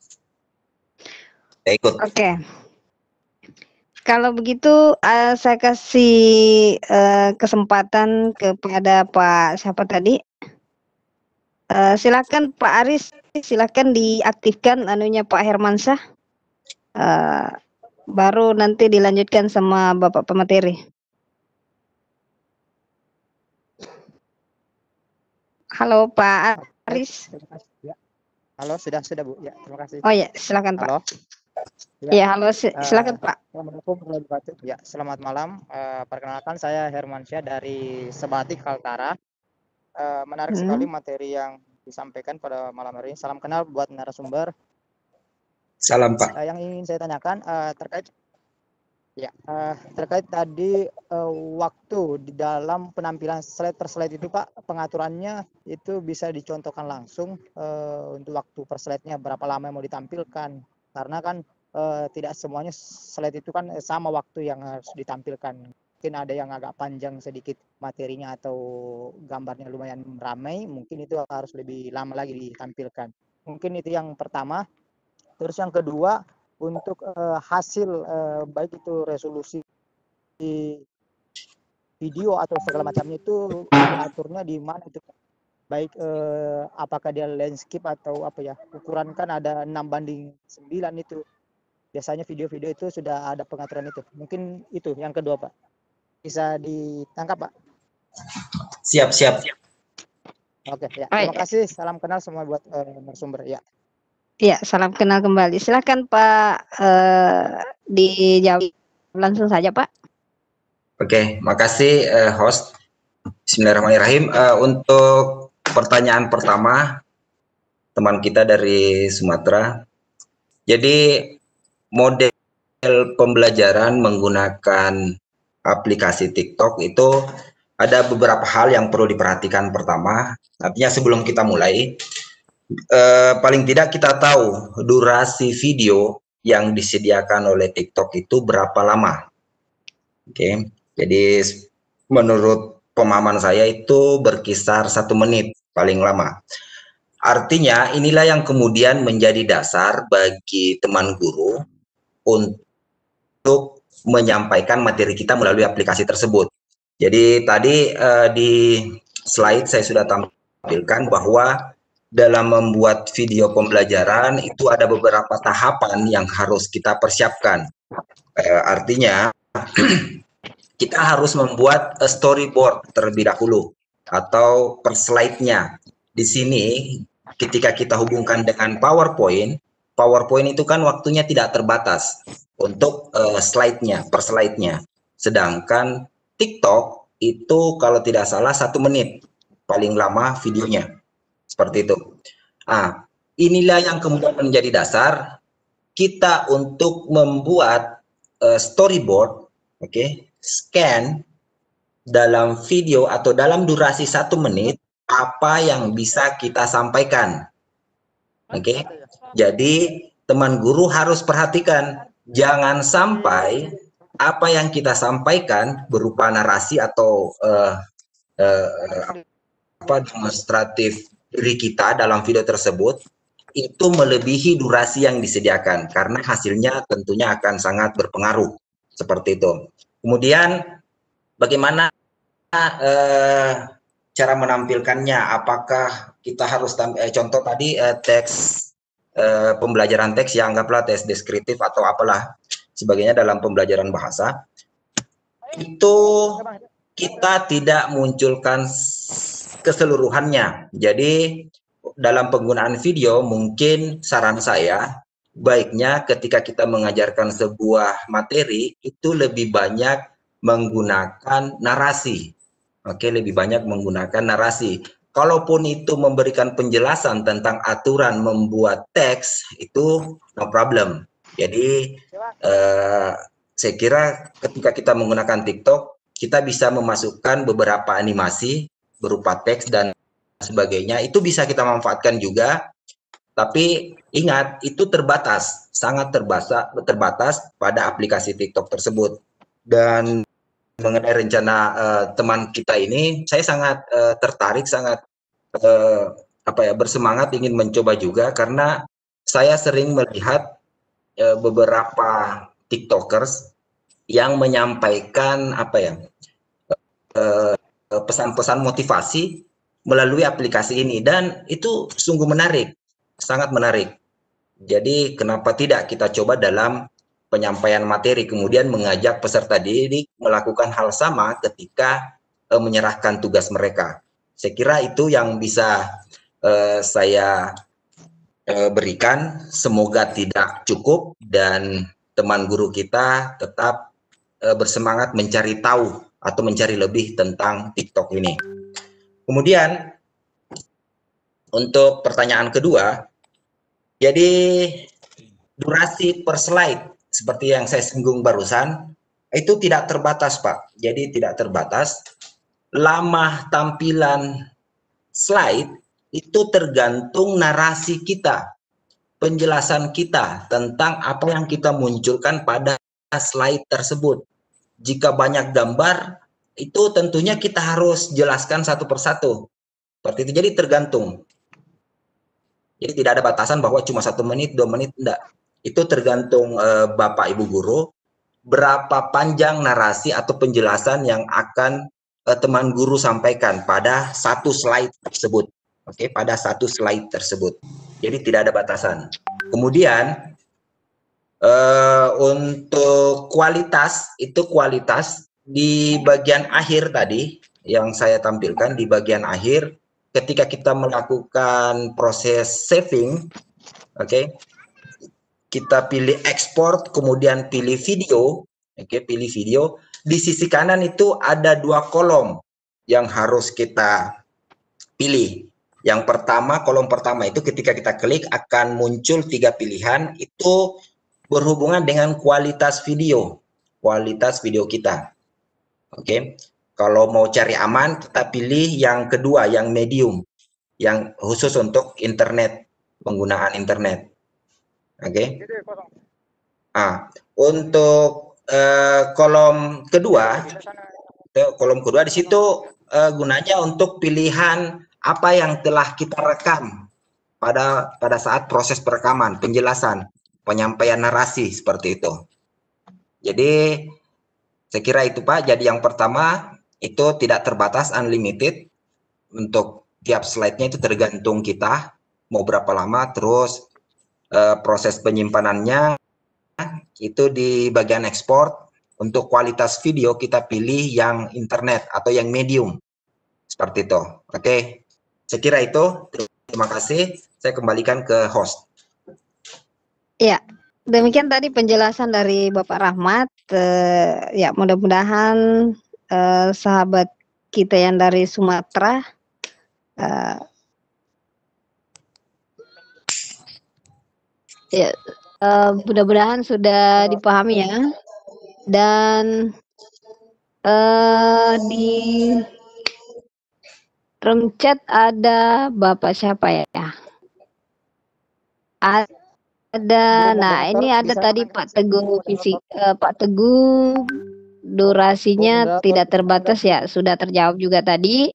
Saya ikut. Oke. Kalau begitu eh, saya kasih eh, kesempatan kepada Pak siapa tadi? Eh, silakan Pak Aris, silakan diaktifkan anunya Pak Hermansyah. Eh, baru nanti dilanjutkan sama Bapak pemateri. Halo Pak Aris. Ya. Halo, sudah sudah Bu. Ya, terima kasih. Oh ya, silakan Pak. Halo. Ya, halo, si- silakan Eh, Pak. Assalamualaikum warahmatullahi wabarakatuh. Ya, selamat malam. Eh, perkenalkan saya Hermansyah dari Sebatik Kaltara. Eh, menarik Hmm. sekali materi yang disampaikan pada malam hari ini. Salam kenal buat narasumber. Salam Pak. Eh, yang ingin saya tanyakan eh, terkait ya eh, terkait tadi eh, waktu di dalam penampilan slide per slide itu Pak, pengaturannya itu bisa dicontohkan langsung eh, untuk waktu per slide-nya berapa lama yang mau ditampilkan, karena kan eh, tidak semuanya slide itu kan sama waktu yang harus ditampilkan. Mungkin ada yang agak panjang sedikit materinya atau gambarnya lumayan ramai, mungkin itu harus lebih lama lagi ditampilkan. Mungkin itu yang pertama. Terus yang kedua, untuk uh, hasil uh, baik itu resolusi video atau segala macamnya itu diaturnya di mana itu, baik uh, apakah dia landscape atau apa ya, ukuran kan ada enam banding sembilan itu biasanya video-video itu sudah ada pengaturan itu. Mungkin itu yang kedua Pak, bisa ditangkap Pak? Siap, siap. Oke ya, terima kasih, salam kenal semua buat uh, narasumber ya. Ya, salam kenal kembali. Silakan Pak eh, dijawab langsung saja Pak. Oke, makasih uh, host. Bismillahirrahmanirrahim. Uh, untuk pertanyaan pertama, teman kita dari Sumatera. Jadi model pembelajaran menggunakan aplikasi TikTok itu ada beberapa hal yang perlu diperhatikan. Pertama, artinya sebelum kita mulai, eh, paling tidak kita tahu durasi video yang disediakan oleh TikTok itu berapa lama. Oke, jadi menurut pemahaman saya itu berkisar satu menit paling lama. Artinya inilah yang kemudian menjadi dasar bagi teman guru untuk menyampaikan materi kita melalui aplikasi tersebut. Jadi tadi eh, di slide saya sudah tampilkan bahwa dalam membuat video pembelajaran itu ada beberapa tahapan yang harus kita persiapkan. Eh, artinya kita harus membuat storyboard terlebih dahulu atau per slide-nya. Di sini ketika kita hubungkan dengan PowerPoint, PowerPoint itu kan waktunya tidak terbatas untuk uh, slide-nya, per slide-nya. Sedangkan TikTok itu kalau tidak salah satu menit paling lama videonya. Seperti itu. Nah, inilah yang kemudian menjadi dasar kita untuk membuat uh, storyboard, oke, okay, scan dalam video atau dalam durasi satu menit apa yang bisa kita sampaikan. Oke, okay? Jadi teman guru harus perhatikan, jangan sampai apa yang kita sampaikan berupa narasi atau uh, uh, apa demonstratif diri kita dalam video tersebut itu melebihi durasi yang disediakan, karena hasilnya tentunya akan sangat berpengaruh. Seperti itu. Kemudian bagaimana uh, cara menampilkannya? Apakah kita harus eh, contoh tadi eh, teks eh, pembelajaran teks yang anggaplah teks deskriptif atau apalah sebagainya dalam pembelajaran bahasa, itu kita tidak munculkan keseluruhannya. Jadi dalam penggunaan video mungkin saran saya baiknya ketika kita mengajarkan sebuah materi itu lebih banyak menggunakan narasi. Oke, lebih banyak menggunakan narasi. Kalaupun itu memberikan penjelasan tentang aturan membuat teks, itu no problem. Jadi eh, saya kira ketika kita menggunakan TikTok, kita bisa memasukkan beberapa animasi berupa teks dan sebagainya. Itu bisa kita manfaatkan juga. Tapi ingat, itu terbatas, sangat terbatas, terbatas pada aplikasi TikTok tersebut. Dan mengenai rencana uh, teman kita ini, saya sangat uh, tertarik, sangat uh, apa ya bersemangat ingin mencoba juga, karena saya sering melihat uh, beberapa TikTokers yang menyampaikan apa ya pesan-pesan uh, motivasi melalui aplikasi ini, dan itu sungguh menarik, sangat menarik. Jadi kenapa tidak kita coba dalam penyampaian materi, kemudian mengajak peserta didik melakukan hal sama ketika uh, menyerahkan tugas mereka. Saya kira itu yang bisa uh, saya uh, berikan. Semoga tidak cukup dan teman guru kita tetap uh, bersemangat mencari tahu atau mencari lebih tentang TikTok ini. Kemudian untuk pertanyaan kedua, jadi durasi per slide seperti yang saya singgung barusan, itu tidak terbatas, Pak. Jadi tidak terbatas. Lama tampilan slide itu tergantung narasi kita, penjelasan kita tentang apa yang kita munculkan pada slide tersebut. Jika banyak gambar, itu tentunya kita harus jelaskan satu persatu. Seperti itu, jadi tergantung. Jadi tidak ada batasan bahwa cuma satu menit, dua menit, enggak. Itu tergantung uh, Bapak Ibu Guru, berapa panjang narasi atau penjelasan yang akan uh, teman guru sampaikan pada satu slide tersebut. Oke, okay? Pada satu slide tersebut. Jadi tidak ada batasan. Kemudian uh, untuk kualitas, itu kualitas di bagian akhir tadi yang saya tampilkan di bagian akhir ketika kita melakukan proses saving, oke. Okay? Kita pilih ekspor, kemudian pilih video, oke, okay, pilih video. Di sisi kanan itu ada dua kolom yang harus kita pilih. Yang pertama, kolom pertama itu ketika kita klik akan muncul tiga pilihan, itu berhubungan dengan kualitas video, kualitas video kita. Oke, okay. Kalau mau cari aman, kita pilih yang kedua, yang medium, yang khusus untuk internet, penggunaan internet. Oke. Okay. Ah, untuk uh, kolom kedua, kolom kedua di situ uh, gunanya untuk pilihan apa yang telah kita rekam pada pada saat proses perekaman, penjelasan, penyampaian narasi seperti itu. Jadi saya kira itu Pak. Jadi yang pertama itu tidak terbatas, unlimited. Untuk tiap slide-nya itu tergantung kita mau berapa lama, terus Uh, proses penyimpanannya itu di bagian ekspor. Untuk kualitas video kita pilih yang internet atau yang medium seperti itu. Oke, okay. Saya kira itu. Terima kasih. Saya kembalikan ke host. Ya, demikian tadi penjelasan dari Bapak Rahmat. Uh, ya, mudah-mudahan uh, sahabat kita yang dari Sumatera uh, ya, uh, mudah-mudahan sudah dipahami ya. Dan uh, di room chat ada Bapak siapa ya? Ada, nah ini ada tadi Pak Teguh fisik, uh, Pak Teguh durasinya tidak terbatas ya, sudah terjawab juga tadi.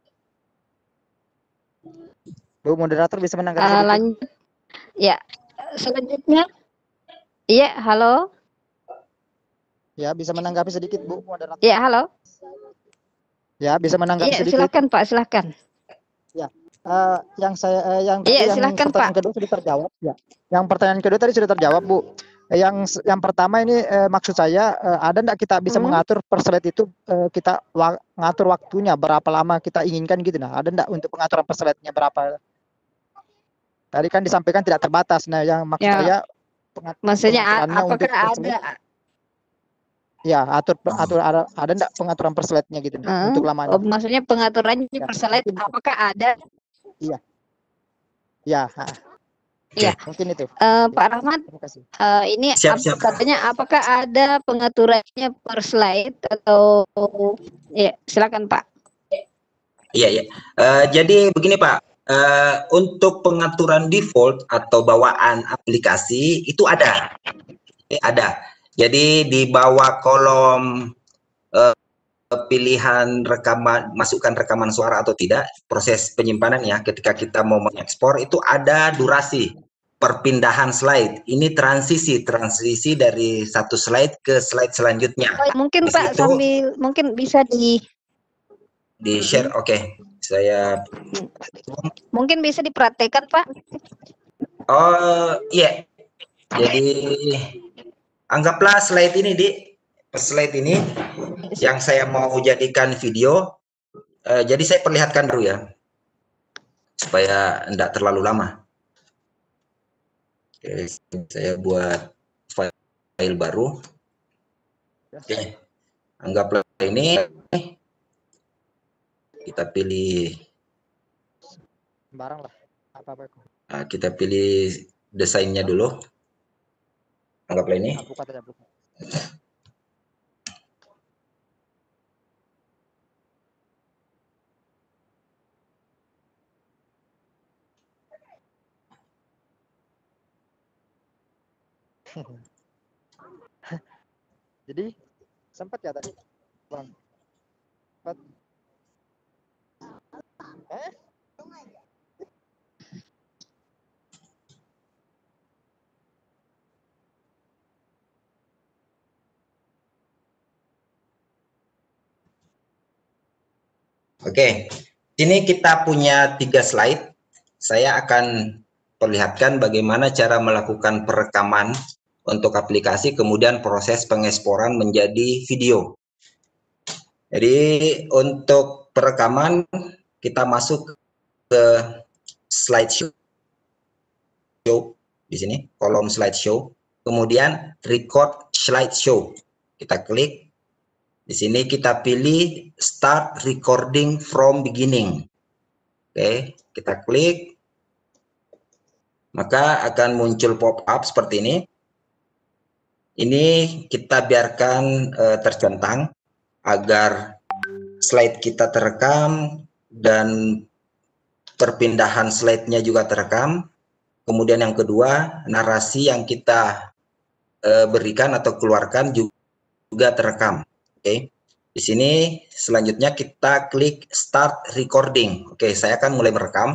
Bu moderator bisa menanggapi Uh, sedikit? lanjut, ya. Selanjutnya, iya, halo. Ya, bisa menanggapi sedikit, Bu moderator. Ya, halo. Ya, bisa menanggapi Iya, sedikit. silakan Pak, silakan. Ya, uh, yang saya uh, yang tadi Iya, yang silakan pertanyaan Pak. kedua sudah terjawab. Ya, yang pertanyaan kedua tadi sudah terjawab, Bu. Yang yang pertama ini uh, maksud saya uh, ada enggak kita bisa Hmm. mengatur per slide itu uh, kita wa ngatur waktunya berapa lama kita inginkan gitu. Nah, ada enggak untuk pengaturan per slide-nya berapa? Tadi kan disampaikan tidak terbatas. Nah, yang maksud Ya. saya Maksudnya pengaturannya untuk apakah per ada? slide. Ya, atur atur ada ada enggak pengaturan per slide-nya gitu nih, Uh, untuk lamanya. oh, maksudnya pengaturannya Ya, per slide mungkin itu. apakah ada? Iya. Ya, ha. Iya. Mungkin itu. Uh, Pak Ya, Rahmat, terima kasih. uh, ini Siap, ap- siap. katanya apakah ada pengaturannya per slide atau ya, silakan Pak. Iya, iya. Uh, jadi begini Pak, uh, untuk pengaturan default atau bawaan aplikasi itu ada, eh, ada. Jadi di bawah kolom uh, pilihan rekaman, masukkan rekaman suara atau tidak, proses penyimpanan ya, ketika kita mau mengekspor itu ada durasi perpindahan slide. Ini transisi, transisi dari satu slide ke slide selanjutnya. Oh, mungkin Di Pak situ, sambil mungkin bisa di di share, oke. Okay. Saya mungkin bisa dipraktekkan Pak. Oh iya, jadi anggaplah slide ini di slide ini yang saya mau jadikan video. Uh, jadi saya perlihatkan dulu ya, supaya tidak terlalu lama. Oke, saya buat file, file baru. Oke, anggaplah ini kita pilih. Barang lah, apa-apa. Nah, kita pilih desainnya dulu. Anggaplah ini. Buka aja, buka. Jadi sempat ya tadi, Bang? Sempat. Eh? Oke, sini kita punya tiga slide. Saya akan perlihatkan bagaimana cara melakukan perekaman untuk aplikasi, kemudian proses pengeksporan menjadi video. Jadi untuk perekaman kita masuk ke slideshow di sini, kolom slideshow, kemudian record slideshow. Kita klik. Di sini kita pilih start recording from beginning. Oke, kita klik. Maka akan muncul pop-up seperti ini. Ini kita biarkan uh, tercentang agar slide kita terekam dan perpindahan slide-nya juga terekam. Kemudian yang kedua, narasi yang kita uh, berikan atau keluarkan juga terekam. Oke, di sini selanjutnya kita klik start recording. Oke, saya akan mulai merekam.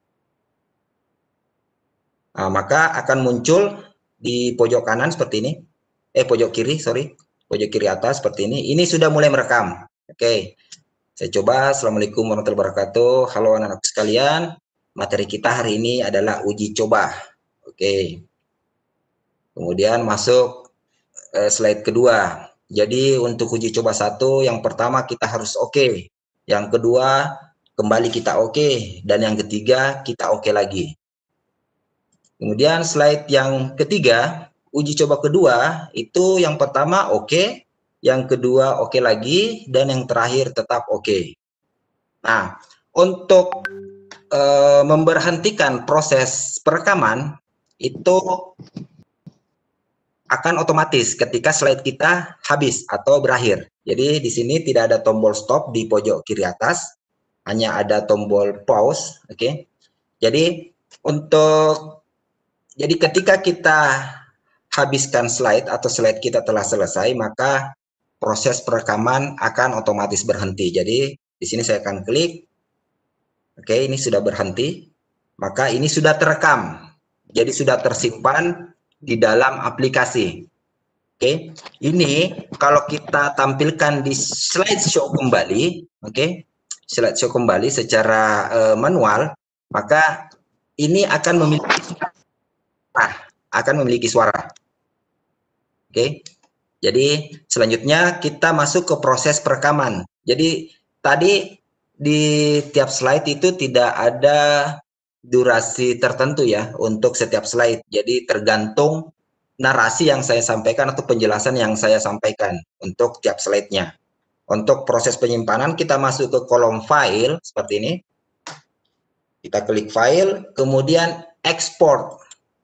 Nah, maka akan muncul di pojok kanan seperti ini. Eh, pojok kiri, sorry. Pojok kiri atas seperti ini. Ini sudah mulai merekam. Oke, saya coba. Assalamualaikum warahmatullahi wabarakatuh. Halo anak-anak sekalian. Materi kita hari ini adalah uji coba. Oke. Kemudian masuk eh, slide kedua. Jadi untuk uji coba satu, yang pertama kita harus oke. Okay. Yang kedua, kembali kita oke. Okay. Dan yang ketiga, kita oke okay lagi. Kemudian slide yang ketiga, uji coba kedua, itu yang pertama oke. Okay. Yang kedua oke okay lagi. Dan yang terakhir tetap oke. Okay. Nah, untuk uh, memberhentikan proses perekaman, itu akan otomatis ketika slide kita habis atau berakhir. Jadi di sini tidak ada tombol stop di pojok kiri atas, hanya ada tombol pause. Oke. Okay? Jadi untuk jadi ketika kita habiskan slide atau slide kita telah selesai, maka proses perekaman akan otomatis berhenti. Jadi di sini saya akan klik. Oke, okay, ini sudah berhenti. Maka ini sudah terekam. Jadi sudah tersimpan di dalam aplikasi. Oke, okay. Ini kalau kita tampilkan di slideshow kembali, oke, okay. Slideshow kembali secara uh, manual, maka ini akan memiliki suara, akan memiliki suara. Oke, okay. Jadi selanjutnya kita masuk ke proses perekaman. Jadi tadi di tiap slide itu tidak ada durasi tertentu ya untuk setiap slide. Jadi tergantung narasi yang saya sampaikan atau penjelasan yang saya sampaikan untuk tiap slide-nya. Untuk proses penyimpanan kita masuk ke kolom file seperti ini. Kita klik file, kemudian export.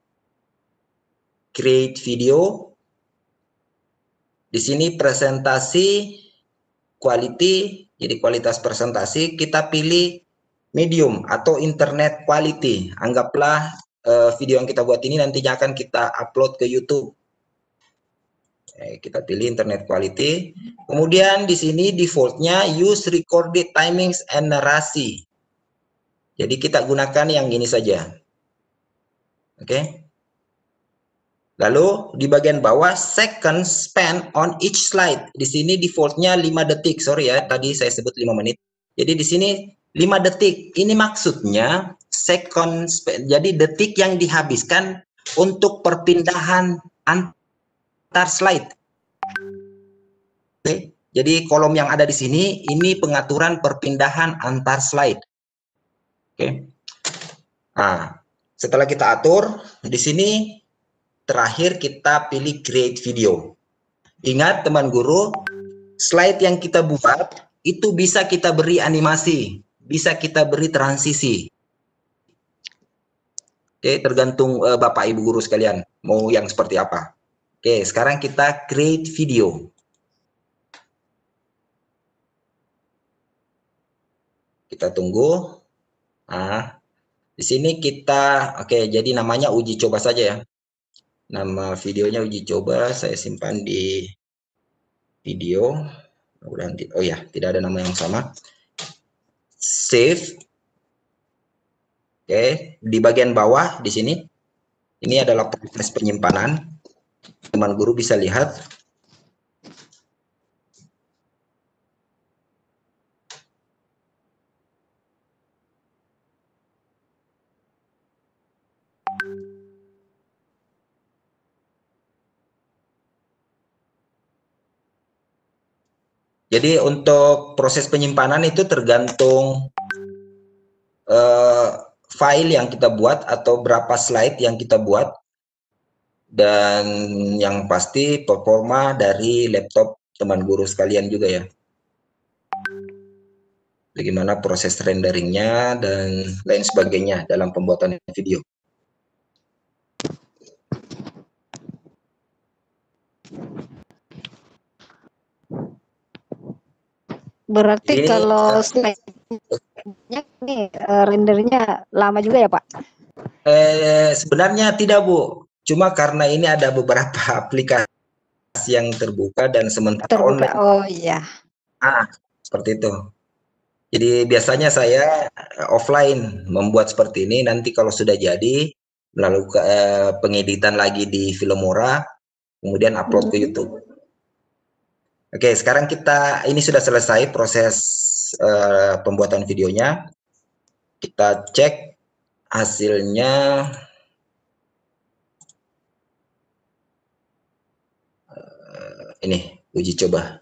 Create video. Di sini presentasi quality, jadi kualitas presentasi kita pilih medium atau internet quality. Anggaplah uh, video yang kita buat ini nantinya akan kita upload ke YouTube. Eh, kita pilih internet quality. Kemudian di sini defaultnya use recorded timings and narasi. Jadi kita gunakan yang ini saja. Oke. Okay. Lalu di bagian bawah second spent on each slide. Di sini defaultnya lima detik. Sorry ya, tadi saya sebut lima menit. Jadi di sini lima detik. Ini maksudnya second spent. Jadi detik yang dihabiskan untuk perpindahan antar slide. Oke. Jadi kolom yang ada di sini ini pengaturan perpindahan antar slide. Oke. Nah, setelah kita atur di sini terakhir kita pilih create video. Ingat teman guru, slide yang kita buat itu bisa kita beri animasi, bisa kita beri transisi. Oke, tergantung uh, Bapak Ibu guru sekalian mau yang seperti apa. Oke, sekarang kita create video. Kita tunggu. Nah, di sini kita oke, jadi namanya uji coba saja ya. Nama videonya uji coba, saya simpan di video. Oh ya, tidak ada nama yang sama. Save. Oke, di bagian bawah di sini, ini adalah proses penyimpanan. Teman guru bisa lihat. Jadi untuk proses penyimpanan itu tergantung uh, file yang kita buat atau berapa slide yang kita buat, dan yang pasti performa dari laptop teman guru sekalian juga ya. Bagaimana proses renderingnya dan lain sebagainya dalam pembuatan video. Berarti Ini, kalau uh, slide-nya nih uh, rendernya lama juga ya Pak? Eh, sebenarnya tidak Bu, cuma karena ini ada beberapa aplikasi yang terbuka dan sementara Terbuka. online. Oh iya. Ah, seperti itu. Jadi biasanya saya offline membuat seperti ini. Nanti kalau sudah jadi melalui uh, pengeditan lagi di Filmora, kemudian upload ke YouTube. Oke, sekarang kita ini sudah selesai proses uh, pembuatan videonya. Kita cek hasilnya. Uh, ini uji coba.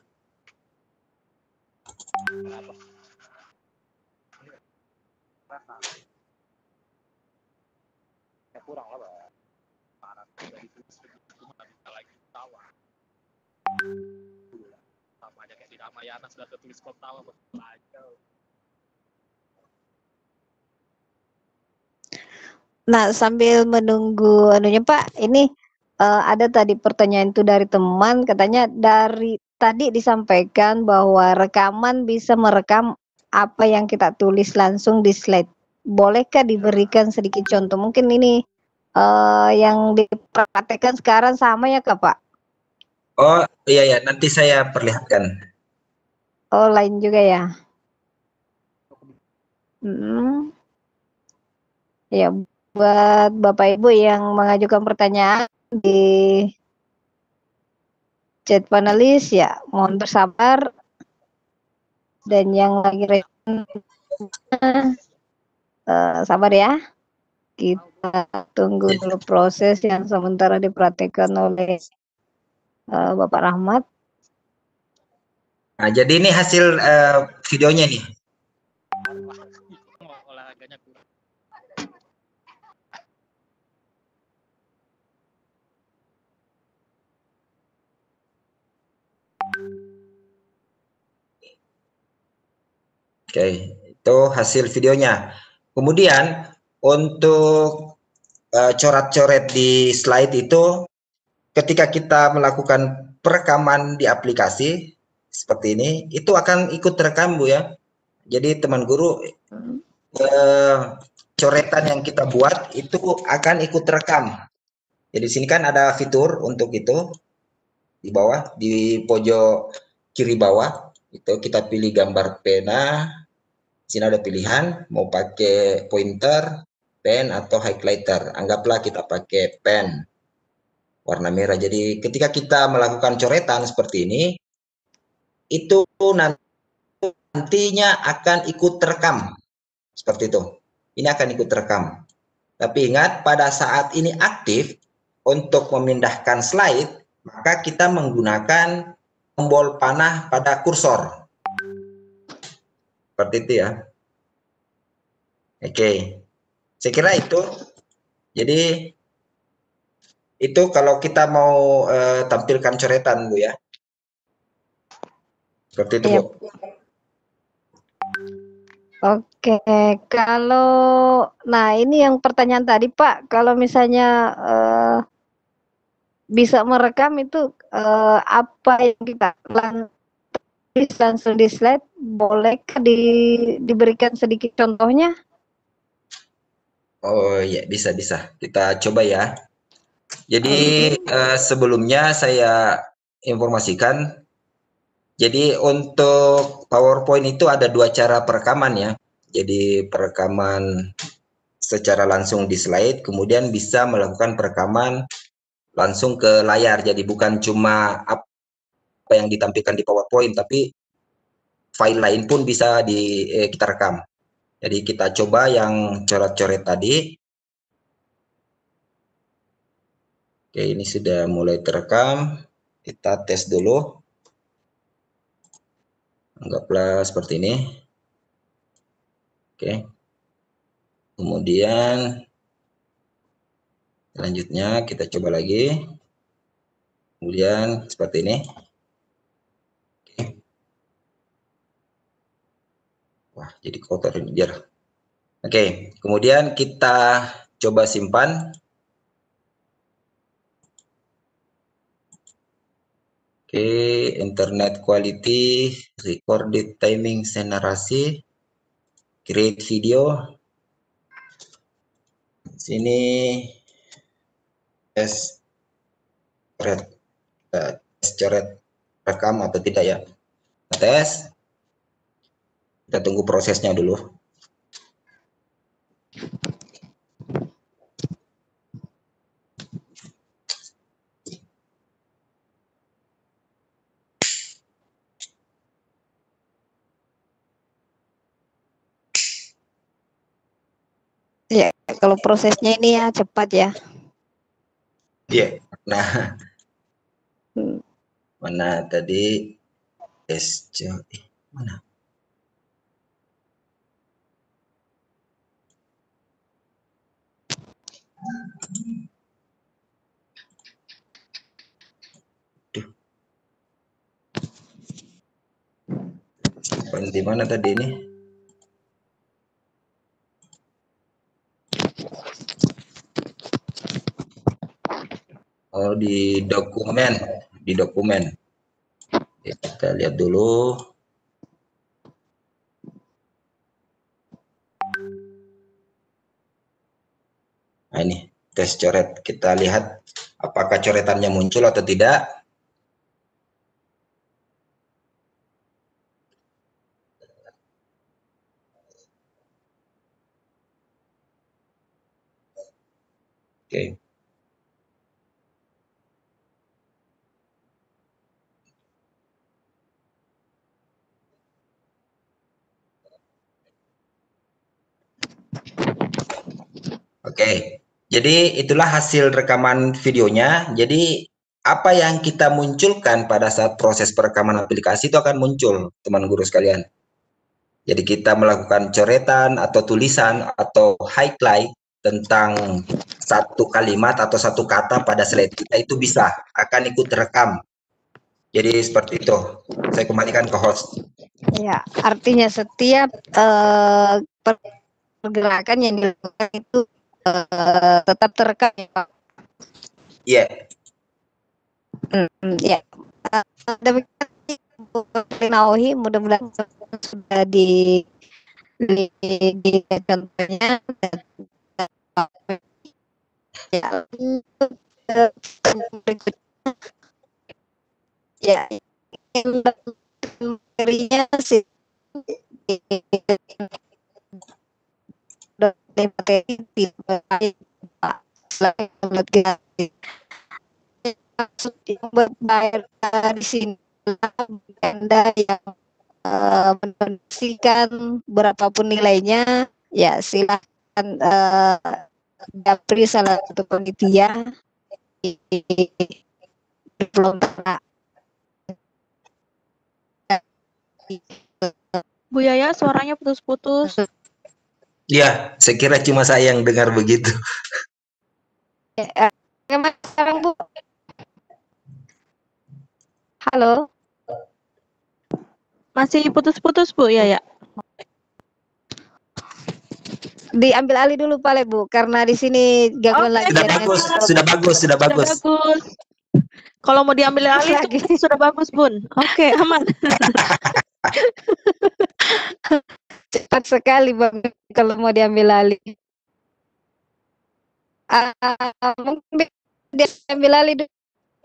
Sudah tertulis kota Nah, sambil menunggu anunya Pak, ini uh, ada tadi pertanyaan itu dari teman, katanya dari tadi disampaikan bahwa rekaman bisa merekam apa yang kita tulis langsung di slide. Bolehkah diberikan sedikit contoh? Mungkin ini uh, yang dipraktekkan sekarang sama ya Kak Pak? Oh iya ya, nanti saya perlihatkan. Oh lain juga ya. Hmm. Ya, buat Bapak Ibu yang mengajukan pertanyaan di chat panelis ya, mohon bersabar. Dan yang lagi uh, sabar ya. Kita tunggu dulu proses yang sementara diperhatikan oleh uh, Bapak Rahmat. Nah, jadi ini hasil uh, videonya nih. olahraganya kurang. Oke, itu hasil videonya. Kemudian untuk uh, coret-coret di slide itu, ketika kita melakukan perekaman di aplikasi seperti ini, itu akan ikut terekam Bu ya. Jadi teman guru, eh, coretan yang kita buat itu akan ikut terekam. Jadi di sini kan ada fitur untuk itu. di bawah, di pojok kiri bawah, itu kita pilih gambar pena. Sini ada pilihan, mau pakai pointer, pen, atau highlighter. Anggaplah kita pakai pen, warna merah. Jadi ketika kita melakukan coretan seperti ini, itu nantinya akan ikut terekam. Seperti itu. Ini akan ikut terekam. Tapi ingat, pada saat ini aktif, untuk memindahkan slide, maka kita menggunakan tombol panah pada kursor. Seperti itu ya. Oke. Saya kira itu. Jadi, itu kalau kita mau uh, tampilkan coretan, Bu ya. Seperti itu, Bu. Oke, kalau nah ini yang pertanyaan tadi Pak, kalau misalnya uh, bisa merekam itu uh, apa yang kita langsung di slide, bolehkah di, diberikan sedikit contohnya? Oh ya, bisa bisa. Kita coba ya. Jadi uh, sebelumnya saya informasikan. Jadi untuk PowerPoint itu ada dua cara perekaman ya. Jadi perekaman secara langsung di slide, kemudian bisa melakukan perekaman langsung ke layar. Jadi bukan cuma apa yang ditampilkan di PowerPoint, tapi file lain pun bisa di eh, kita rekam. Jadi kita coba yang coret-coret tadi. Oke, ini sudah mulai terekam. Kita tes dulu. Anggaplah seperti ini. Oke. Kemudian selanjutnya kita coba lagi. Kemudian seperti ini. Oke. Wah, jadi kotor ini biar. Oke, kemudian kita coba simpan. Oke, internet quality, recorded timing, narasi, create video. Sini tes coret, uh, tes coret rekam atau tidak ya? Tes. Kita tunggu prosesnya dulu. Ya, kalau prosesnya ini ya cepat ya. Iya, yeah. Nah, hmm. Mana tadi tes eh, mana? Duh. Di mana tadi ini? Oh, di dokumen, di dokumen. Oke, kita lihat dulu. Nah, ini tes coret. Kita lihat apakah coretannya muncul atau tidak. Oke. Oke, jadi itulah hasil rekaman videonya. Jadi apa yang kita munculkan pada saat proses perekaman aplikasi itu akan muncul, teman guru sekalian. Jadi kita melakukan coretan atau tulisan atau highlight tentang satu kalimat atau satu kata pada slide kita itu bisa, akan ikut terekam. Jadi seperti itu. Saya kembalikan ke host. Ya, artinya setiap uh, pergerakan yang dilakukan itu uh, tetap terekam ya Pak? Iya. Yeah. Hmm, ya. Uh, demikian Naohi, mudah-mudahan sudah di di, di contohnya. Ya, untuk uh, berikutnya ya materinya sih materi tidak Pak. Selain maksud yang berbayar di sini Anda yang uh, mendonasikan berapapun nilainya, ya silahkan uh, Japri salah satu panitia di, di Pelontara. Bu Yaya, suaranya putus-putus. Ya, saya kira cuma saya yang dengar begitu. Ya, bagaimana sekarang, Bu? Halo? Masih putus-putus, Bu Yaya? Diambil alih dulu Pak Bu, karena di sini gangguan Oke, lagi. Sudah bagus, sudah bagus, sudah bagus. Sudah bagus. Kalau mau diambil alih Lagi. itu sudah bagus, Bun. Oke, aman. Cepat sekali Bang kalau mau diambil alih. Uh, mungkin diambil alih dulu.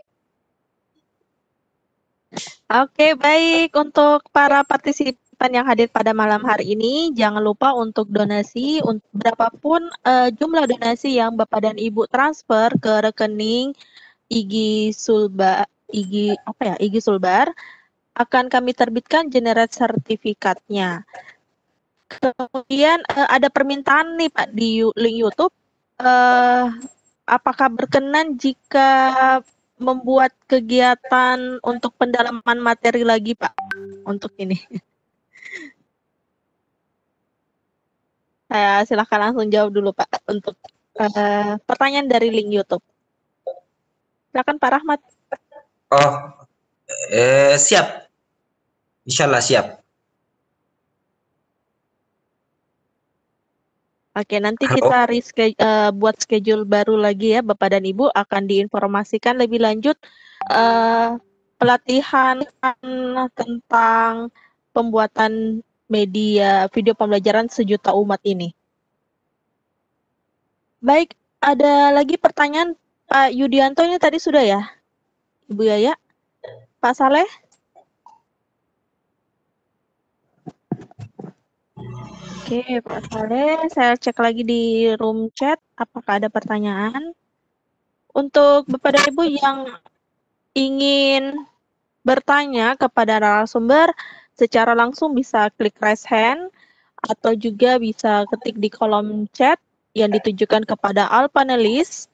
Oke, baik. Untuk para partisipan yang hadir pada malam hari ini, jangan lupa untuk donasi, untuk berapapun uh, jumlah donasi yang Bapak dan Ibu transfer ke rekening I G I Sulbar, I G I apa ya, I G I Sulbar, akan kami terbitkan generate sertifikatnya. Kemudian uh, ada permintaan nih Pak di link YouTube, uh, apakah berkenan jika membuat kegiatan untuk pendalaman materi lagi Pak untuk ini? Saya silahkan langsung jawab dulu Pak untuk uh, pertanyaan dari link YouTube. Silakan Pak Rahmat. Oh, eh, siap. Insya Allah siap. Oke, nanti Halo. kita reschedule, uh, buat schedule baru lagi ya, Bapak dan Ibu akan diinformasikan lebih lanjut uh, pelatihan tentang pembuatan media video pembelajaran sejuta umat ini. Baik, ada lagi pertanyaan Pak Yudianto ini tadi sudah ya, Ibu Yaya, Pak Saleh? Oke, Pak Saleh, saya cek lagi di room chat apakah ada pertanyaan. Untuk Bapak dan Ibu yang ingin bertanya kepada narasumber secara langsung bisa klik raise hand atau juga bisa ketik di kolom chat yang ditujukan kepada all panelis.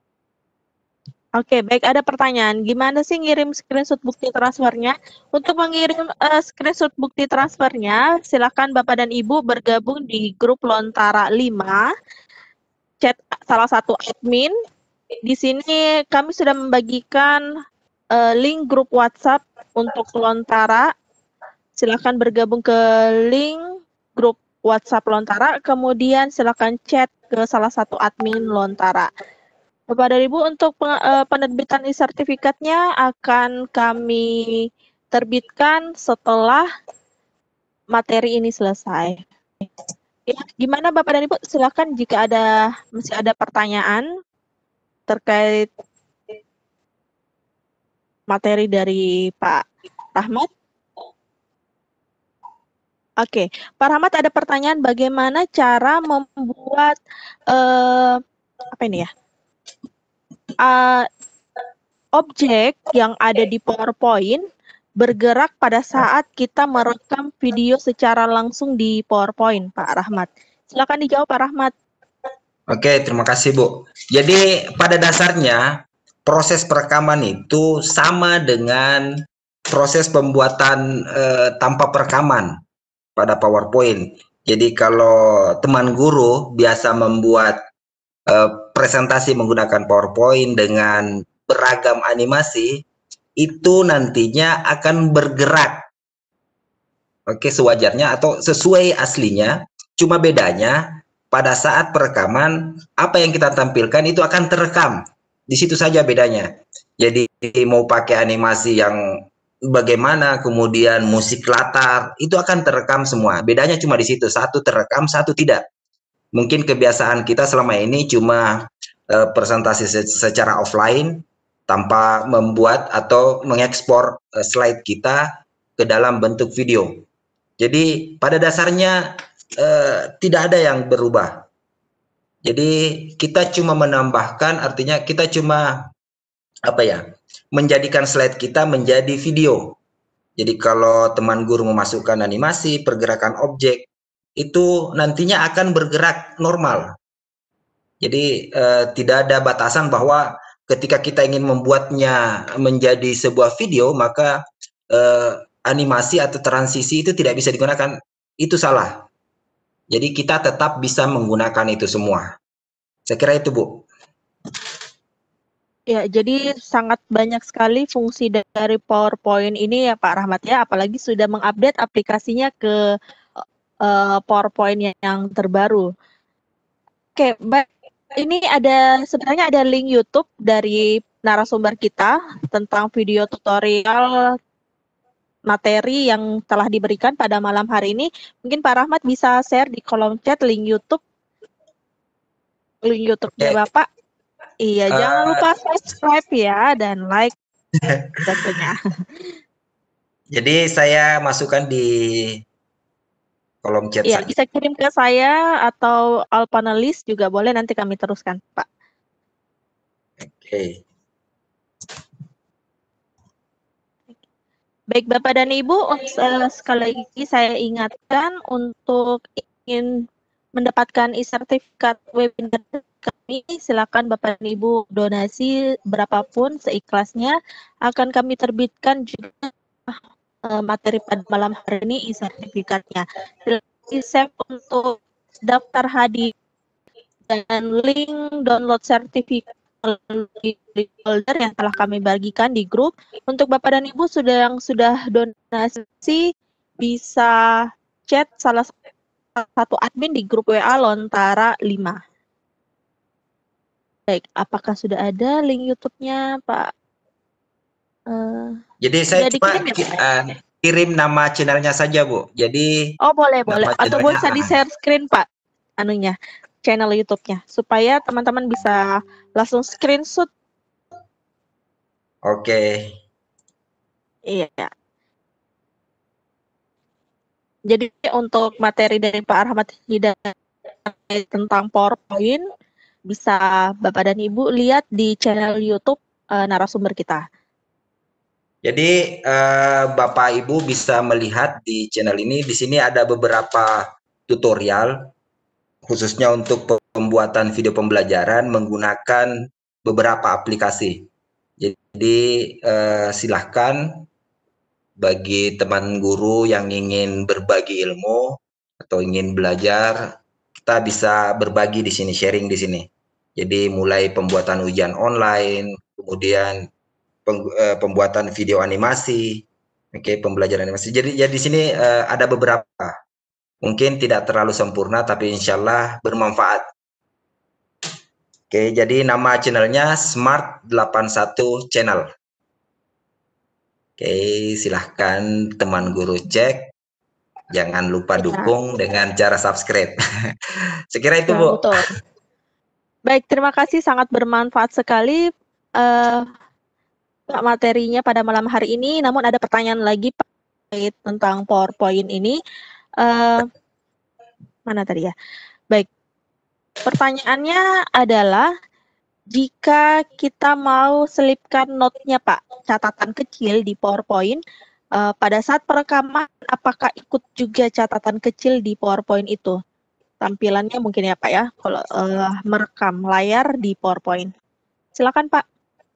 Oke, baik, ada pertanyaan. Gimana sih ngirim screenshot bukti transfernya? Untuk mengirim uh, screenshot bukti transfernya, silakan Bapak dan Ibu bergabung di grup Lontara lima, chat salah satu admin. Di sini kami sudah membagikan uh, link grup WhatsApp untuk Lontara. Silakan bergabung ke link grup WhatsApp Lontara, kemudian silakan chat ke salah satu admin Lontara. Bapak dan Ibu, untuk penerbitan e-sertifikatnya akan kami terbitkan setelah materi ini selesai. Ya, gimana Bapak dan Ibu? Silakan jika ada masih ada pertanyaan terkait materi dari Pak Rahmat. Oke, Pak Rahmat, ada pertanyaan bagaimana cara membuat uh, apa ini ya? Uh, objek yang ada di PowerPoint bergerak pada saat kita merekam video secara langsung di PowerPoint, Pak Rahmat. Silakan dijawab, Pak Rahmat. Oke, terima kasih, Bu. Jadi, pada dasarnya, proses perekaman itu sama dengan proses pembuatan eh, tanpa perekaman pada PowerPoint. Jadi, kalau teman guru biasa membuat Uh, presentasi menggunakan PowerPoint dengan beragam animasi, itu nantinya akan bergerak. Oke, sewajarnya atau sesuai aslinya, cuma bedanya pada saat perekaman, apa yang kita tampilkan itu akan terekam. Di situ saja bedanya. Jadi mau pakai animasi yang bagaimana, kemudian musik latar, itu akan terekam semua. Bedanya cuma di situ, satu terekam, satu tidak. Mungkin kebiasaan kita selama ini cuma uh, presentasi secara offline, tanpa membuat atau mengekspor uh, slide kita ke dalam bentuk video. Jadi pada dasarnya uh, tidak ada yang berubah. Jadi kita cuma menambahkan, artinya kita cuma apa ya, menjadikan slide kita menjadi video. Jadi kalau teman guru memasukkan animasi, pergerakan objek, itu nantinya akan bergerak normal. Jadi eh, tidak ada batasan bahwa ketika kita ingin membuatnya menjadi sebuah video, maka eh, animasi atau transisi itu tidak bisa digunakan. Itu salah. Jadi kita tetap bisa menggunakan itu semua. Saya kira itu, Bu. Ya, jadi sangat banyak sekali fungsi dari PowerPoint ini ya Pak Rahmat ya, apalagi sudah mengupdate aplikasinya ke uh, PowerPoint yang, yang terbaru. Oke, baik. Ini ada sebenarnya ada link YouTube dari narasumber kita tentang video tutorial materi yang telah diberikan pada malam hari ini. Mungkin Pak Rahmat bisa share di kolom chat link YouTube, link YouTube-nya Oke. Bapak. Iya, Uh, jangan lupa subscribe ya dan like tentunya. Jadi saya masukkan di kolom chat Iya, saja. bisa kirim ke saya atau all panelis juga boleh, nanti kami teruskan, Pak. Oke. Baik Bapak dan Ibu, uh, sekali lagi saya ingatkan untuk ingin mendapatkan e-sertifikat webinar kami, silakan Bapak dan Ibu donasi berapapun seikhlasnya, akan kami terbitkan juga uh, materi pada malam hari ini e-sertifikatnya. Silakan untuk daftar hadir dan link download sertifikat folder yang telah kami bagikan di grup. Untuk Bapak dan Ibu sudah yang sudah donasi bisa chat salah satu admin di grup W A Lontara lima. Baik, apakah sudah ada link YouTube-nya, Pak? Uh, Jadi saya cuma dikirim, ya, uh, kirim nama channelnya saja, Bu. Jadi oh boleh boleh, atau channelnya, bisa di share screen Pak, anunya channel YouTube-nya supaya teman-teman bisa langsung screenshot. Oke. Iya. Jadi untuk materi dari Pak Rahmat Hidayat tentang PowerPoint bisa Bapak dan Ibu lihat di channel YouTube uh, narasumber kita. Jadi uh, Bapak Ibu bisa melihat di channel ini, di sini ada beberapa tutorial khususnya untuk pembuatan video pembelajaran menggunakan beberapa aplikasi. Jadi eh, silahkan bagi teman guru yang ingin berbagi ilmu atau ingin belajar, kita bisa berbagi di sini, sharing di sini. Jadi mulai pembuatan ujian online, kemudian pembuatan video animasi, oke, okay, pembelajaran animasi. Jadi jadi di sini eh, ada beberapa. Mungkin tidak terlalu sempurna, tapi insya Allah bermanfaat. Oke, jadi nama channelnya Smart delapan puluh satu Channel. Oke, silahkan teman guru cek. Jangan lupa ya. dukung dengan cara subscribe. Sekira itu, ya, Bu. Betul. Baik, terima kasih. Sangat bermanfaat sekali uh, materinya pada malam hari ini. Namun ada pertanyaan lagi Pak tentang PowerPoint ini. Uh, mana tadi ya? Baik, pertanyaannya adalah jika kita mau selipkan note-nya Pak, catatan kecil di PowerPoint, uh, pada saat perekaman apakah ikut juga catatan kecil di PowerPoint itu? Tampilannya mungkin ya Pak ya, kalau uh, merekam layar di PowerPoint. Silakan Pak.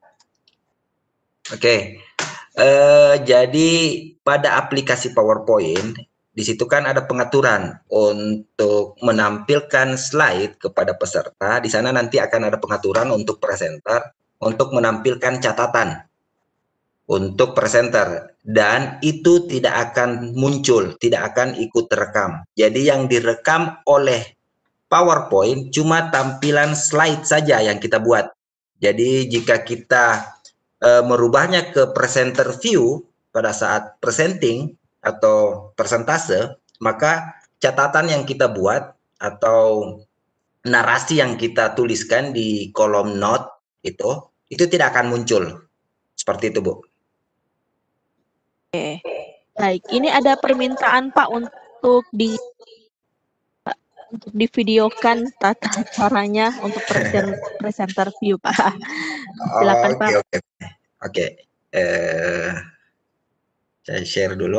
Oke, uh, jadi pada aplikasi PowerPoint, di situ kan ada pengaturan untuk menampilkan slide kepada peserta. Di sana nanti akan ada pengaturan untuk presenter untuk menampilkan catatan untuk presenter, dan itu tidak akan muncul, tidak akan ikut terekam. Jadi yang direkam oleh PowerPoint cuma tampilan slide saja yang kita buat. Jadi jika kita e, merubahnya ke presenter view pada saat presenting atau persentase, maka catatan yang kita buat atau narasi yang kita tuliskan di kolom note itu itu tidak akan muncul. Seperti itu, Bu. Oke, baik. Ini ada permintaan Pak untuk di untuk divideokan tata caranya untuk present, presenter view, Pak. Silakan, Oke, Pak. oke. Oke. Eh, saya share dulu.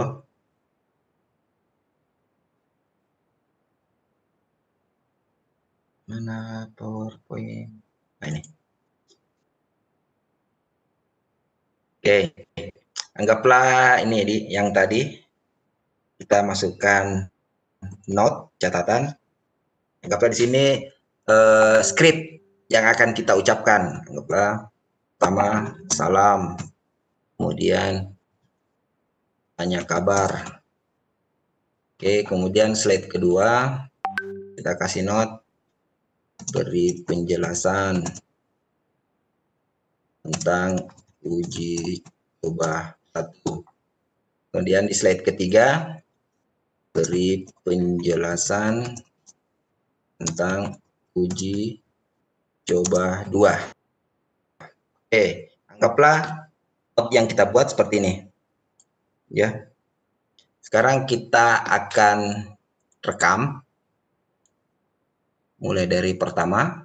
Mana PowerPoint? Nah, ini. Oke. Anggaplah ini di yang tadi kita masukkan note, catatan. Anggaplah di sini eh, script yang akan kita ucapkan. Anggaplah pertama salam, kemudian tanya kabar. Oke, kemudian slide kedua kita kasih note, beri penjelasan tentang uji coba satu. Kemudian di slide ketiga beri penjelasan tentang uji coba dua. Oke, anggaplah note yang kita buat seperti ini. Ya. Sekarang kita akan rekam mulai dari pertama.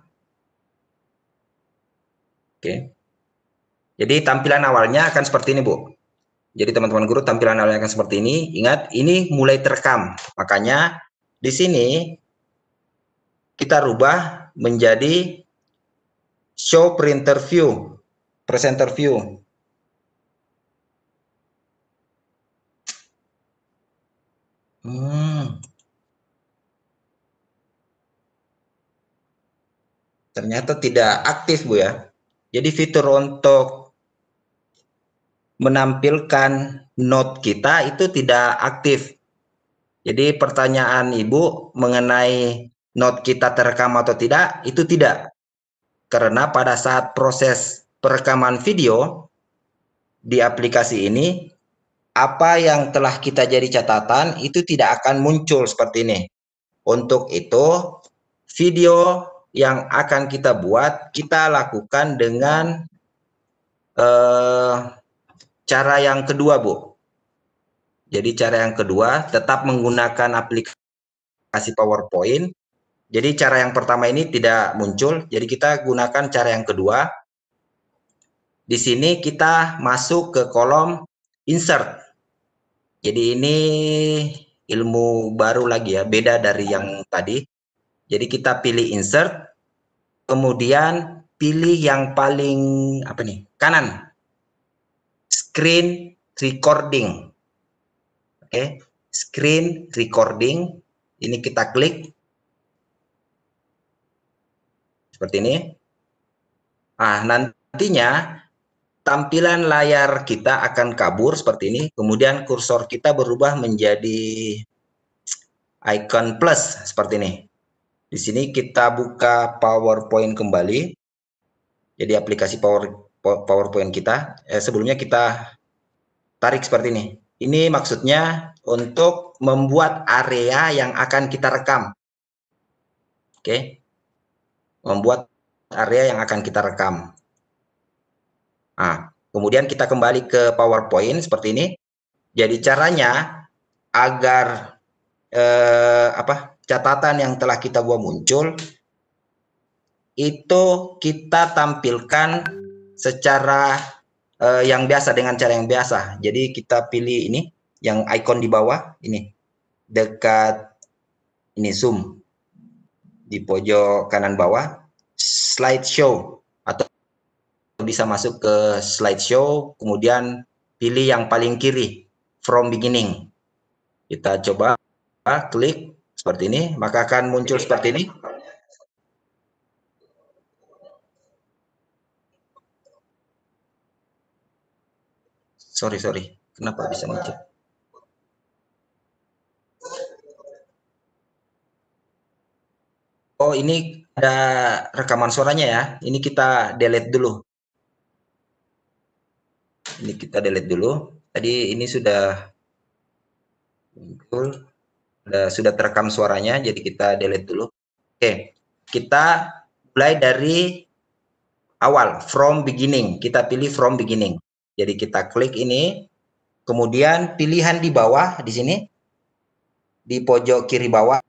Oke. Jadi tampilan awalnya akan seperti ini, Bu. Jadi teman-teman guru, tampilan awalnya akan seperti ini. Ingat, ini mulai terekam. Makanya di sini kita rubah menjadi show printer view, presenter view. Hmm. Ternyata tidak aktif, Bu ya. Jadi fitur untuk menampilkan note kita itu tidak aktif. Jadi pertanyaan Ibu mengenai note kita terekam atau tidak, itu tidak. Karena pada saat proses perekaman video di aplikasi ini, apa yang telah kita jadi catatan itu tidak akan muncul seperti ini. Untuk itu, video yang akan kita buat, kita lakukan dengan eh, cara yang kedua, Bu. Jadi cara yang kedua, tetap menggunakan aplikasi PowerPoint. Jadi cara yang pertama ini tidak muncul, jadi kita gunakan cara yang kedua. Di sini kita masuk ke kolom insert. Jadi ini ilmu baru lagi ya, beda dari yang tadi. Jadi kita pilih insert, kemudian pilih yang paling apa nih, kanan, screen recording. Oke, screen recording. Ini kita klik seperti ini. Nah, nantinya tampilan layar kita akan kabur seperti ini. Kemudian kursor kita berubah menjadi icon plus seperti ini. Di sini kita buka PowerPoint kembali. Jadi aplikasi Power PowerPoint kita. Eh, sebelumnya kita tarik seperti ini. Ini maksudnya untuk membuat area yang akan kita rekam. Oke. Membuat area yang akan kita rekam. Nah, kemudian kita kembali ke PowerPoint seperti ini. Jadi caranya agar eh, apa catatan yang telah kita buat muncul, itu kita tampilkan secara eh, yang biasa, dengan cara yang biasa. Jadi kita pilih ini, yang icon di bawah ini, dekat ini zoom di pojok kanan bawah, slideshow, atau bisa masuk ke slideshow, kemudian pilih yang paling kiri, from beginning. Kita coba klik seperti ini, maka akan muncul seperti ini. Sorry, sorry. Kenapa bisa muncul? Oh, ini ada rekaman suaranya ya. Ini kita delete dulu. Ini kita delete dulu. Tadi ini sudah muncul, sudah, sudah terekam suaranya, jadi kita delete dulu. Oke, kita mulai dari awal, from beginning. Kita pilih from beginning. Jadi kita klik ini, kemudian pilihan di bawah di sini, di pojok kiri bawah,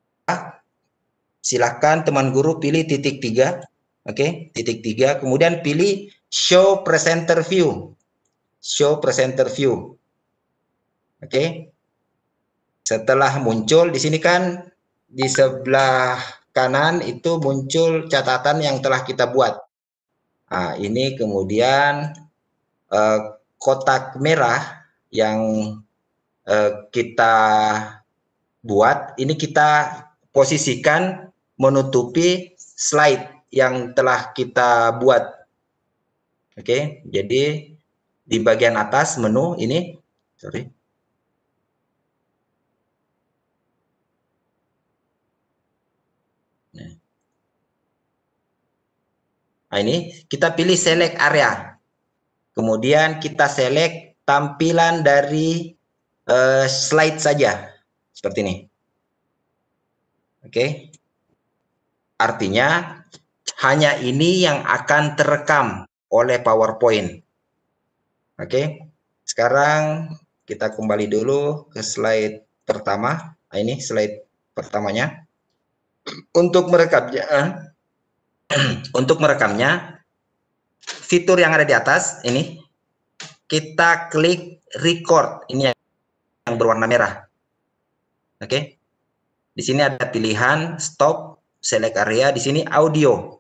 silakan teman guru pilih titik tiga, oke, okay? titik tiga, kemudian pilih show presenter view, show presenter view, oke. Okay? Setelah muncul di sini kan di sebelah kanan itu muncul catatan yang telah kita buat. Nah, ini kemudian eh, kotak merah yang eh, kita buat, ini kita posisikan menutupi slide yang telah kita buat. Oke, jadi di bagian atas menu ini, sorry. Nah, ini kita pilih select area. Kemudian kita select tampilan dari uh, slide saja. Seperti ini. Oke. Artinya hanya ini yang akan terekam oleh PowerPoint. Oke. Sekarang kita kembali dulu ke slide pertama. Nah, ini slide pertamanya. Untuk merekamnya untuk merekamnya, fitur yang ada di atas ini, kita klik record, ini yang berwarna merah. Oke, di sini ada pilihan stop, select area, di sini audio.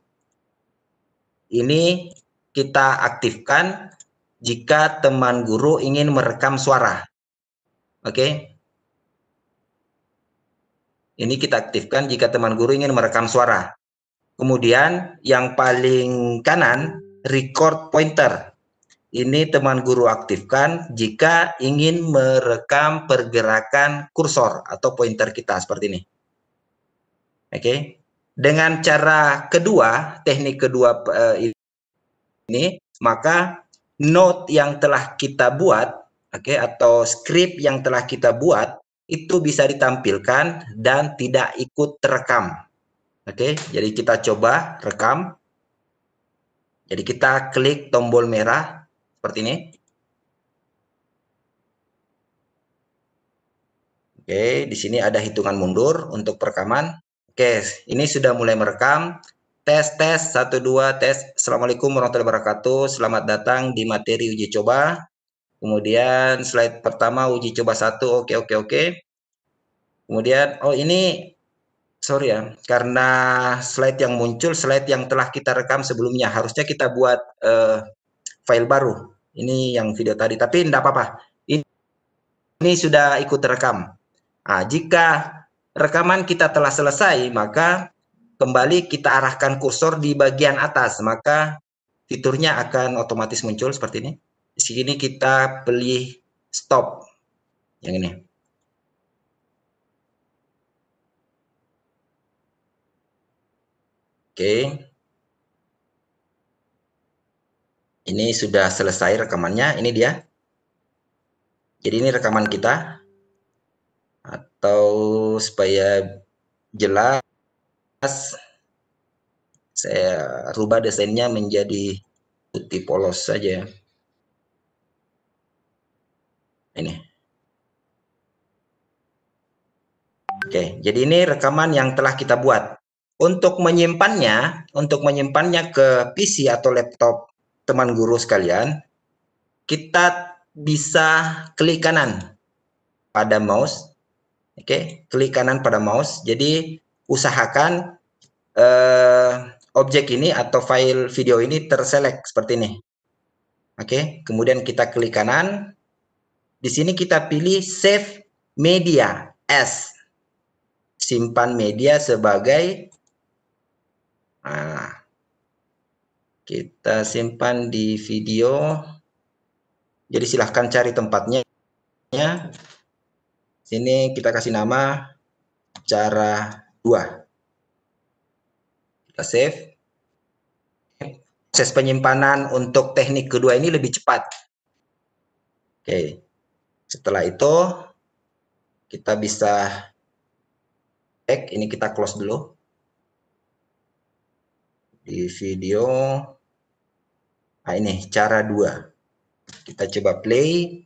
Ini kita aktifkan jika teman guru ingin merekam suara. Oke, ini kita aktifkan jika teman guru ingin merekam suara. Kemudian yang paling kanan, record pointer. Ini teman guru aktifkan jika ingin merekam pergerakan kursor atau pointer kita seperti ini. Oke. Dengan cara kedua, teknik kedua uh, ini, maka note yang telah kita buat, oke, okay, atau script yang telah kita buat itu bisa ditampilkan dan tidak ikut terekam. Oke, jadi kita coba rekam. Jadi kita klik tombol merah seperti ini. Oke, di sini ada hitungan mundur untuk perekaman. Oke, ini sudah mulai merekam. Tes, tes, satu, dua, tes. Assalamualaikum warahmatullahi wabarakatuh. Selamat datang di materi uji coba. Kemudian slide pertama uji coba satu, oke, oke, oke. Kemudian, oh ini... Sorry ya, karena slide yang muncul, slide yang telah kita rekam sebelumnya. Harusnya kita buat uh, file baru. Ini yang video tadi, tapi tidak apa-apa. Ini, ini sudah ikut rekam. Nah, jika rekaman kita telah selesai, maka kembali kita arahkan kursor di bagian atas. Maka fiturnya akan otomatis muncul seperti ini. Di sini kita pilih stop. Yang ini. Oke, ini sudah selesai rekamannya, ini dia. Jadi ini rekaman kita, atau supaya jelas, saya rubah desainnya menjadi putih polos saja. Ini. Oke, jadi ini rekaman yang telah kita buat. Untuk menyimpannya, untuk menyimpannya ke P C atau laptop teman guru sekalian, kita bisa klik kanan pada mouse, oke, klik kanan pada mouse. Jadi usahakan eh, objek ini atau file video ini terselect seperti ini, oke. Kemudian kita klik kanan. Di sini kita pilih save media as, simpan media sebagai. Nah, kita simpan di video. Jadi silahkan cari tempatnya. Sini kita kasih nama cara dua. Kita save. Proses penyimpanan untuk teknik kedua ini lebih cepat. Oke. Setelah itu kita bisa cek. Ini kita close dulu. Di video, nah ini cara dua. Kita coba play.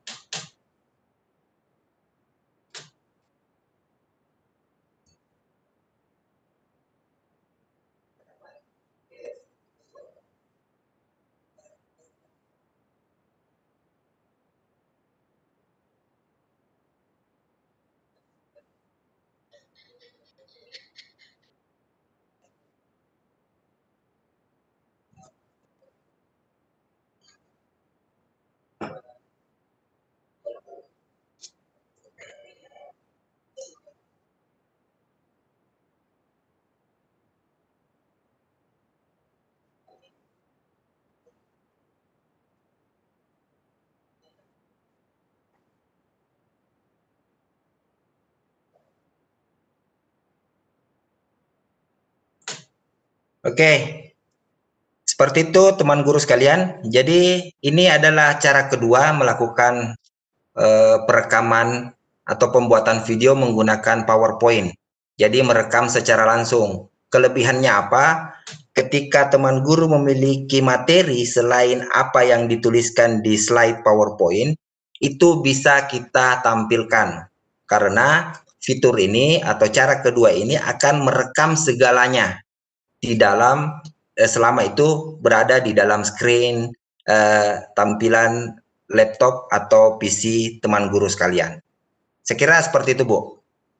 Oke, seperti itu teman guru sekalian. Jadi ini adalah cara kedua melakukan eh, perekaman atau pembuatan video menggunakan PowerPoint. Jadi merekam secara langsung. Kelebihannya apa? Ketika teman guru memiliki materi selain apa yang dituliskan di slide PowerPoint, itu bisa kita tampilkan. Karena fitur ini atau cara kedua ini akan merekam segalanya di dalam eh, selama itu berada di dalam screen eh, tampilan laptop atau P C teman guru sekalian. Sekira seperti itu, Bu.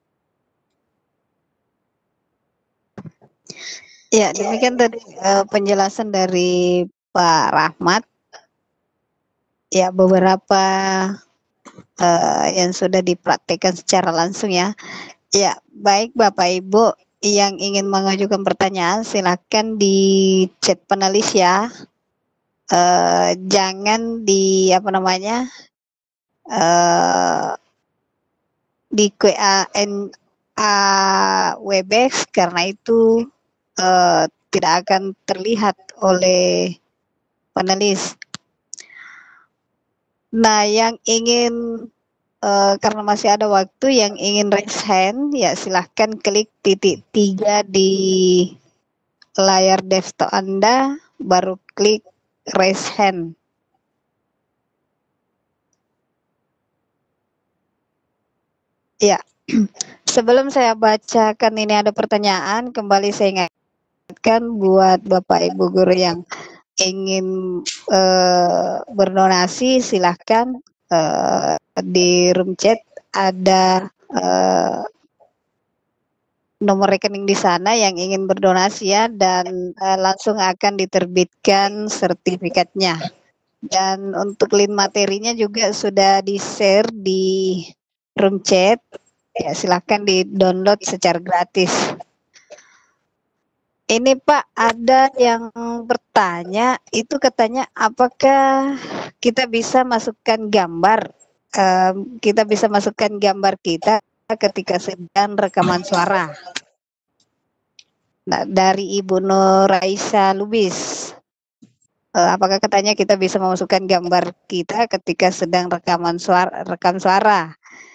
Ya, demikian tadi uh, penjelasan dari Pak Rahmat. Ya, beberapa uh, yang sudah dipraktikkan secara langsung ya. Ya, baik Bapak Ibu yang ingin mengajukan pertanyaan silakan di chat panelis ya. Uh, jangan di apa namanya uh, di Q A N A Webex karena itu uh, tidak akan terlihat oleh panelis. Nah, yang ingin Uh, karena masih ada waktu yang ingin raise hand, ya silahkan klik titik tiga di layar desktop Anda, baru klik raise hand. Ya, sebelum saya bacakan ini ada pertanyaan, kembali saya ingatkan buat Bapak Ibu guru yang ingin uh, berdonasi, silahkan Uh, di room chat ada uh, nomor rekening di sana yang ingin berdonasi ya, dan uh, langsung akan diterbitkan sertifikatnya. Dan untuk link materinya juga sudah di-share di room chat, ya silahkan di-download secara gratis. Ini Pak, ada yang bertanya, itu katanya apakah kita bisa masukkan gambar, um, kita bisa masukkan gambar kita ketika sedang rekaman suara. Nah, dari Ibu Nuraisa Lubis, uh, apakah katanya kita bisa memasukkan gambar kita ketika sedang rekaman suara, rekam suara?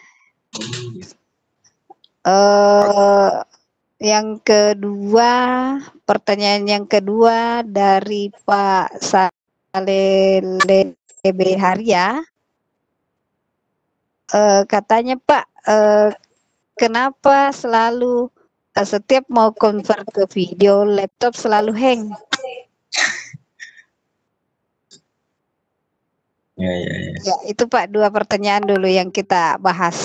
Uh, Yang kedua, pertanyaan yang kedua dari Pak Salele Haria, uh, katanya Pak, uh, kenapa selalu uh, setiap mau convert ke video laptop selalu hang? Ya, ya, ya. Ya, itu Pak dua pertanyaan dulu yang kita bahas.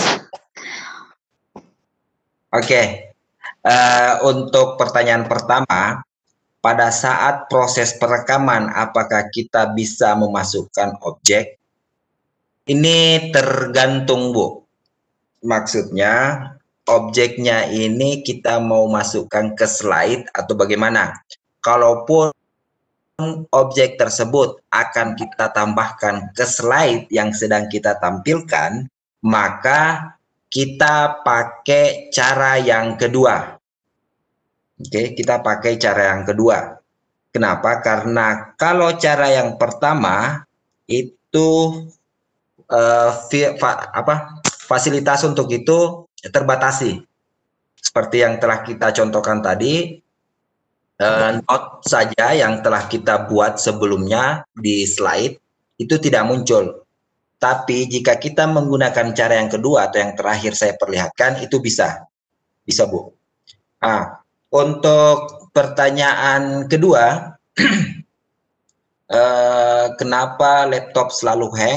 Oke. Okay. Uh, untuk pertanyaan pertama, pada saat proses perekaman apakah kita bisa memasukkan objek? Ini tergantung, Bu. Maksudnya objeknya ini kita mau masukkan ke slide atau bagaimana? Kalaupun objek tersebut akan kita tambahkan ke slide yang sedang kita tampilkan, maka kita pakai cara yang kedua. Oke, kita pakai cara yang kedua. Kenapa? Karena kalau cara yang pertama itu uh, fa apa, fasilitas untuk itu terbatasi. Seperti yang telah kita contohkan tadi, uh, note saja yang telah kita buat sebelumnya di slide itu tidak muncul. Tapi jika kita menggunakan cara yang kedua atau yang terakhir saya perlihatkan, itu bisa. Bisa, Bu. Nah, untuk pertanyaan kedua, eh, kenapa laptop selalu hang?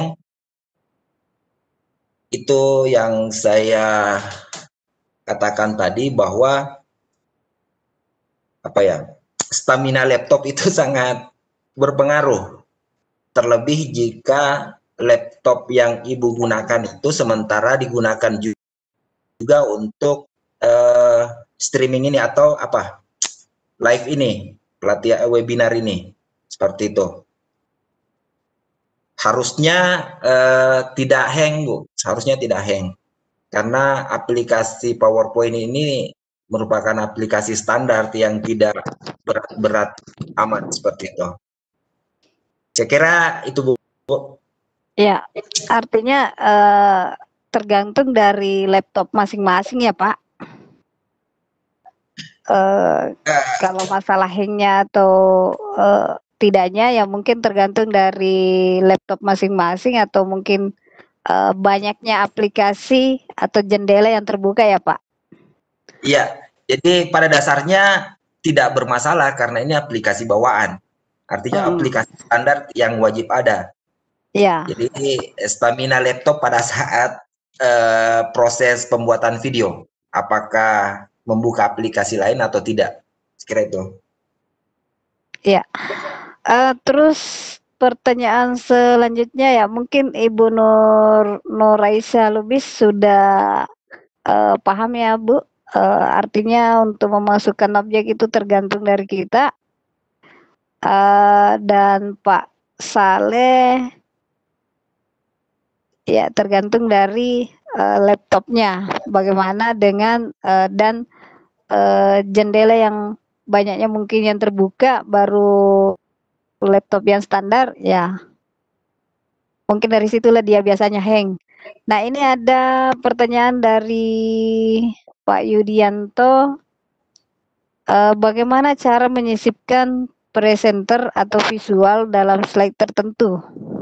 Itu yang saya katakan tadi bahwa apa ya, stamina laptop itu sangat berpengaruh. Terlebih jika laptop yang ibu gunakan itu sementara digunakan juga untuk uh, streaming ini atau apa, live ini, pelatihan webinar ini, seperti itu. Harusnya uh, tidak hang, Bu. Harusnya tidak hang. Karena aplikasi PowerPoint ini merupakan aplikasi standar yang tidak berat-berat amat, seperti itu. Saya kira itu, Bu. Ya, artinya eh, tergantung dari laptop masing-masing ya, Pak. Eh, kalau masalah hangnya atau eh, tidaknya ya mungkin tergantung dari laptop masing-masing atau mungkin eh, banyaknya aplikasi atau jendela yang terbuka ya, Pak. Iya, jadi pada dasarnya tidak bermasalah karena ini aplikasi bawaan. Artinya hmm. aplikasi standar yang wajib ada. Ya. Jadi stamina laptop pada saat uh, proses pembuatan video, apakah membuka aplikasi lain atau tidak? Sekira itu. Ya. Uh, terus pertanyaan selanjutnya ya, mungkin Ibu Nur Nuraisa Lubis sudah uh, paham ya, Bu. Uh, artinya untuk memasukkan objek itu tergantung dari kita. Uh, dan Pak Saleh ya tergantung dari uh, laptopnya. Bagaimana dengan uh, dan uh, jendela yang banyaknya mungkin yang terbuka, baru laptop yang standar ya. Mungkin dari situlah dia biasanya hang. Nah, ini ada pertanyaan dari Pak Yudianto. Uh, bagaimana cara menyisipkan presenter atau visual dalam slide tertentu?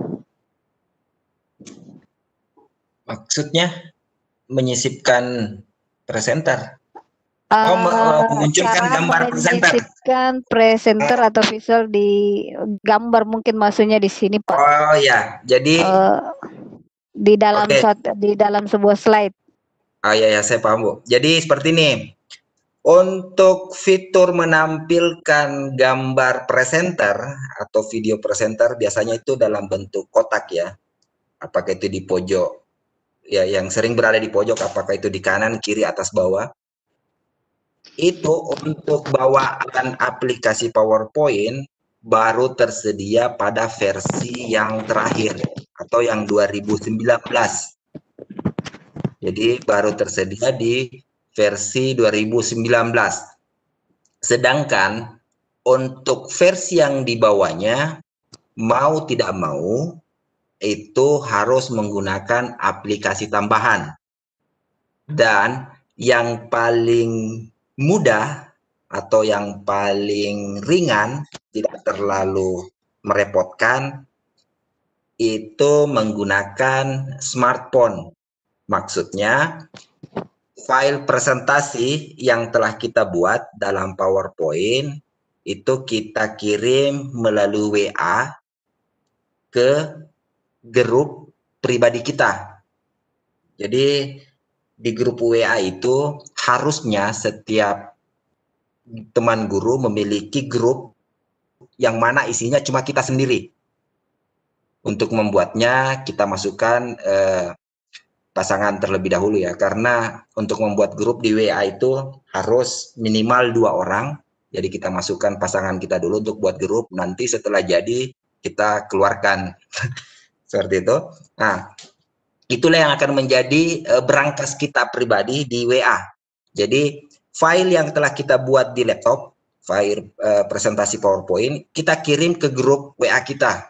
Maksudnya menyisipkan presenter? Uh, oh, memunculkan gambar presenter. Menyisipkan presenter uh, atau visual di gambar, mungkin maksudnya di sini, Pak. Oh ya, jadi uh, di dalam okay. suatu, di dalam sebuah slide. Ah ya ya, saya paham, Bu. Jadi seperti ini. Untuk fitur menampilkan gambar presenter atau video presenter biasanya itu dalam bentuk kotak ya. Apakah itu di pojok, ya yang sering berada di pojok, apakah itu di kanan, kiri, atas, bawah. Itu untuk bawaan aplikasi PowerPoint baru tersedia pada versi yang terakhir atau yang dua ribu sembilan belas. Jadi baru tersedia di versi dua ribu sembilan belas. Sedangkan untuk versi yang di bawahnya, mau tidak mau, itu harus menggunakan aplikasi tambahan. Dan yang paling mudah atau yang paling ringan, tidak terlalu merepotkan, itu menggunakan smartphone. Maksudnya, file presentasi yang telah kita buat dalam PowerPoint itu kita kirim melalui W A ke grup pribadi kita. Jadi di grup W A itu harusnya setiap teman guru memiliki grup yang mana isinya cuma kita sendiri. Untuk membuatnya kita masukkan eh, pasangan terlebih dahulu ya, karena untuk membuat grup di W A itu harus minimal dua orang, jadi kita masukkan pasangan kita dulu untuk buat grup, nanti setelah jadi kita keluarkan seperti itu. Nah, itulah yang akan menjadi uh, berangkas kita pribadi di W A. Jadi file yang telah kita buat di laptop, file uh, presentasi PowerPoint, kita kirim ke grup W A kita.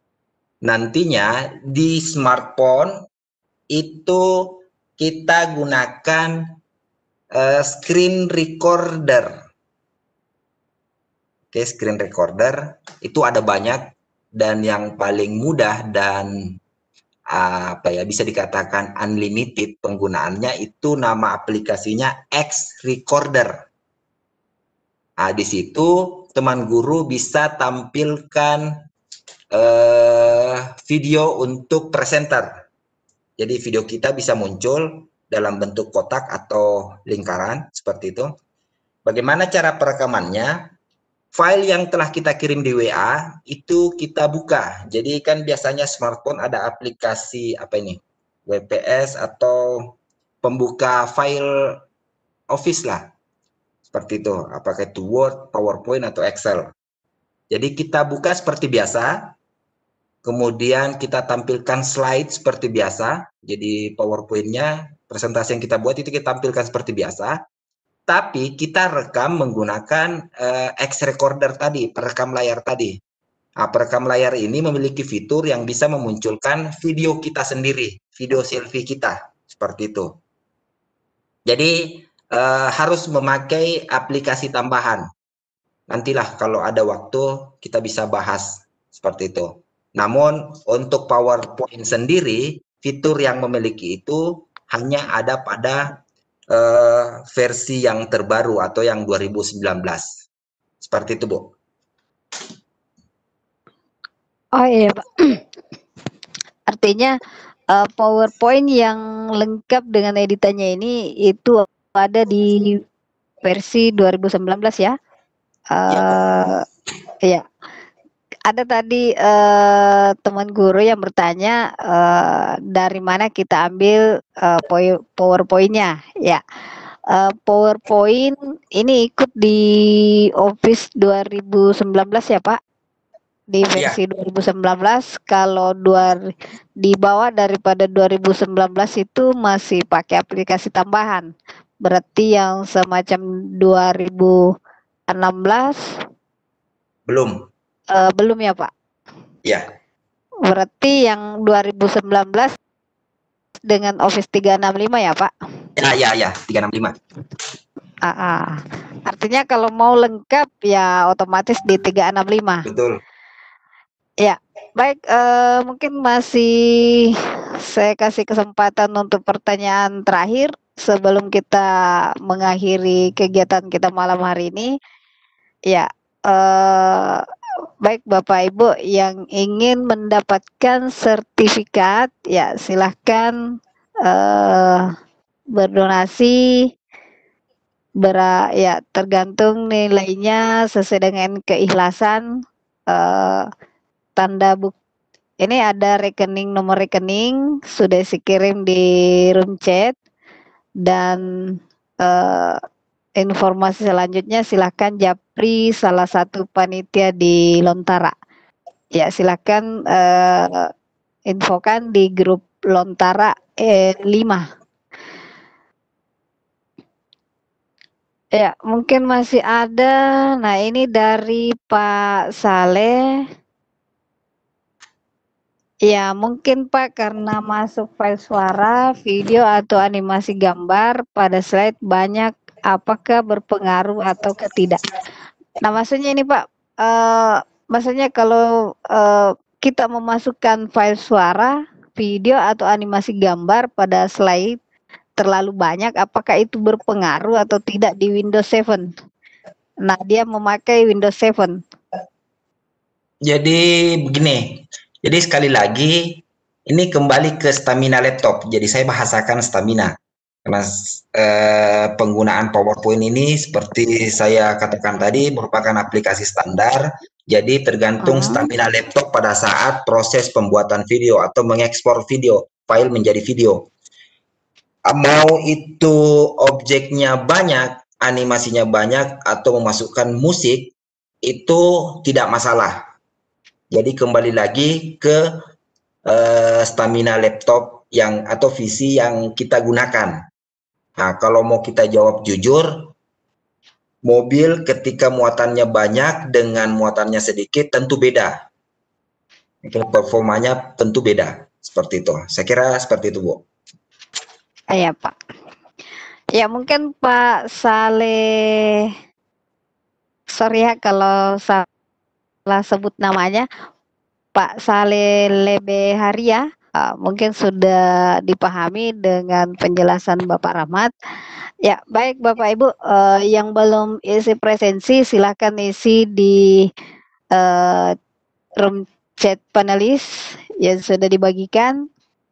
Nantinya di smartphone itu kita gunakan uh, screen recorder. Oke, okay, screen recorder itu ada banyak, dan yang paling mudah dan apa ya, bisa dikatakan unlimited penggunaannya, itu nama aplikasinya X Recorder. Nah, di situ teman guru bisa tampilkan eh, video untuk presenter. Jadi video kita bisa muncul dalam bentuk kotak atau lingkaran seperti itu. Bagaimana cara perekamannya? File yang telah kita kirim di W A itu kita buka. Jadi kan biasanya smartphone ada aplikasi apa ini? W P S atau pembuka file Office lah. Seperti itu. Apakah itu Word, PowerPoint atau Excel. Jadi kita buka seperti biasa. Kemudian kita tampilkan slide seperti biasa. Jadi PowerPoint-nya, presentasi yang kita buat itu kita tampilkan seperti biasa. Tapi kita rekam menggunakan uh, X Recorder tadi, perekam layar tadi. Nah, perekam layar ini memiliki fitur yang bisa memunculkan video kita sendiri, video selfie kita, seperti itu. Jadi uh, harus memakai aplikasi tambahan. Nantilah kalau ada waktu kita bisa bahas seperti itu. Namun untuk PowerPoint sendiri, fitur yang memiliki itu hanya ada pada Uh, versi yang terbaru atau yang dua ribu sembilan belas. Seperti itu, Bu. Oh iya, Pak. Artinya uh, PowerPoint yang lengkap dengan editannya ini itu ada di versi dua ribu sembilan belas ya? Uh, ya. Ada tadi uh, teman guru yang bertanya uh, dari mana kita ambil uh, PowerPoint-nya, ya. Uh, PowerPoint ini ikut di Office dua ribu sembilan belas ya, Pak? Di versi ya. dua ribu sembilan belas. Kalau dua di bawah daripada dua ribu sembilan belas itu masih pakai aplikasi tambahan. Berarti yang semacam dua ribu enam belas belum. Uh, belum ya, Pak? Ya. Berarti yang dua ribu sembilan belas dengan Office tiga enam lima ya, Pak? Ya, ya, ya, tiga enam lima. Ah, ah. Artinya kalau mau lengkap ya otomatis di tiga enam lima. Betul. Ya, baik, uh, mungkin masih saya kasih kesempatan untuk pertanyaan terakhir sebelum kita mengakhiri kegiatan kita malam hari ini. Ya, uh, baik Bapak Ibu yang ingin mendapatkan sertifikat, ya silahkan uh, berdonasi, ber, ya tergantung nilainya sesuai dengan keikhlasan. Uh, tanda bukti ini ada rekening, nomor rekening sudah dikirim di room chat, dan uh, informasi selanjutnya silahkan japri salah satu panitia di Lontara. Ya, silahkan uh, infokan di grup Lontara eh, lima. Ya, mungkin masih ada. Nah, ini dari Pak Saleh. Ya, mungkin Pak karena masuk file suara, video atau animasi gambar pada slide banyak, apakah berpengaruh atau tidak? Nah, maksudnya ini Pak, uh, maksudnya kalau uh, kita memasukkan file suara, video atau animasi gambar pada slide terlalu banyak, apakah itu berpengaruh atau tidak di Windows tujuh? Nah, dia memakai Windows tujuh. Jadi begini, jadi sekali lagi ini kembali ke stamina laptop. Jadi saya bahasakan stamina. Karena eh, penggunaan PowerPoint ini seperti saya katakan tadi merupakan aplikasi standar, jadi tergantung uh. stamina laptop pada saat proses pembuatan video atau mengekspor video, file menjadi video. Mau itu objeknya banyak, animasinya banyak, atau memasukkan musik, itu tidak masalah. Jadi kembali lagi ke uh, stamina laptop yang atau P C yang kita gunakan. Nah, kalau mau kita jawab jujur, mobil ketika muatannya banyak dengan muatannya sedikit tentu beda. Performanya tentu beda. Seperti itu. Saya kira seperti itu, Bu. Iya, Pak. Ya, mungkin Pak Saleh, sorry ya kalau salah sebut namanya, Pak Saleh Lebeharia, uh, mungkin sudah dipahami dengan penjelasan Bapak Rahmat. Ya, baik Bapak Ibu, uh, yang belum isi presensi silahkan isi di uh, room chat panelis yang sudah dibagikan.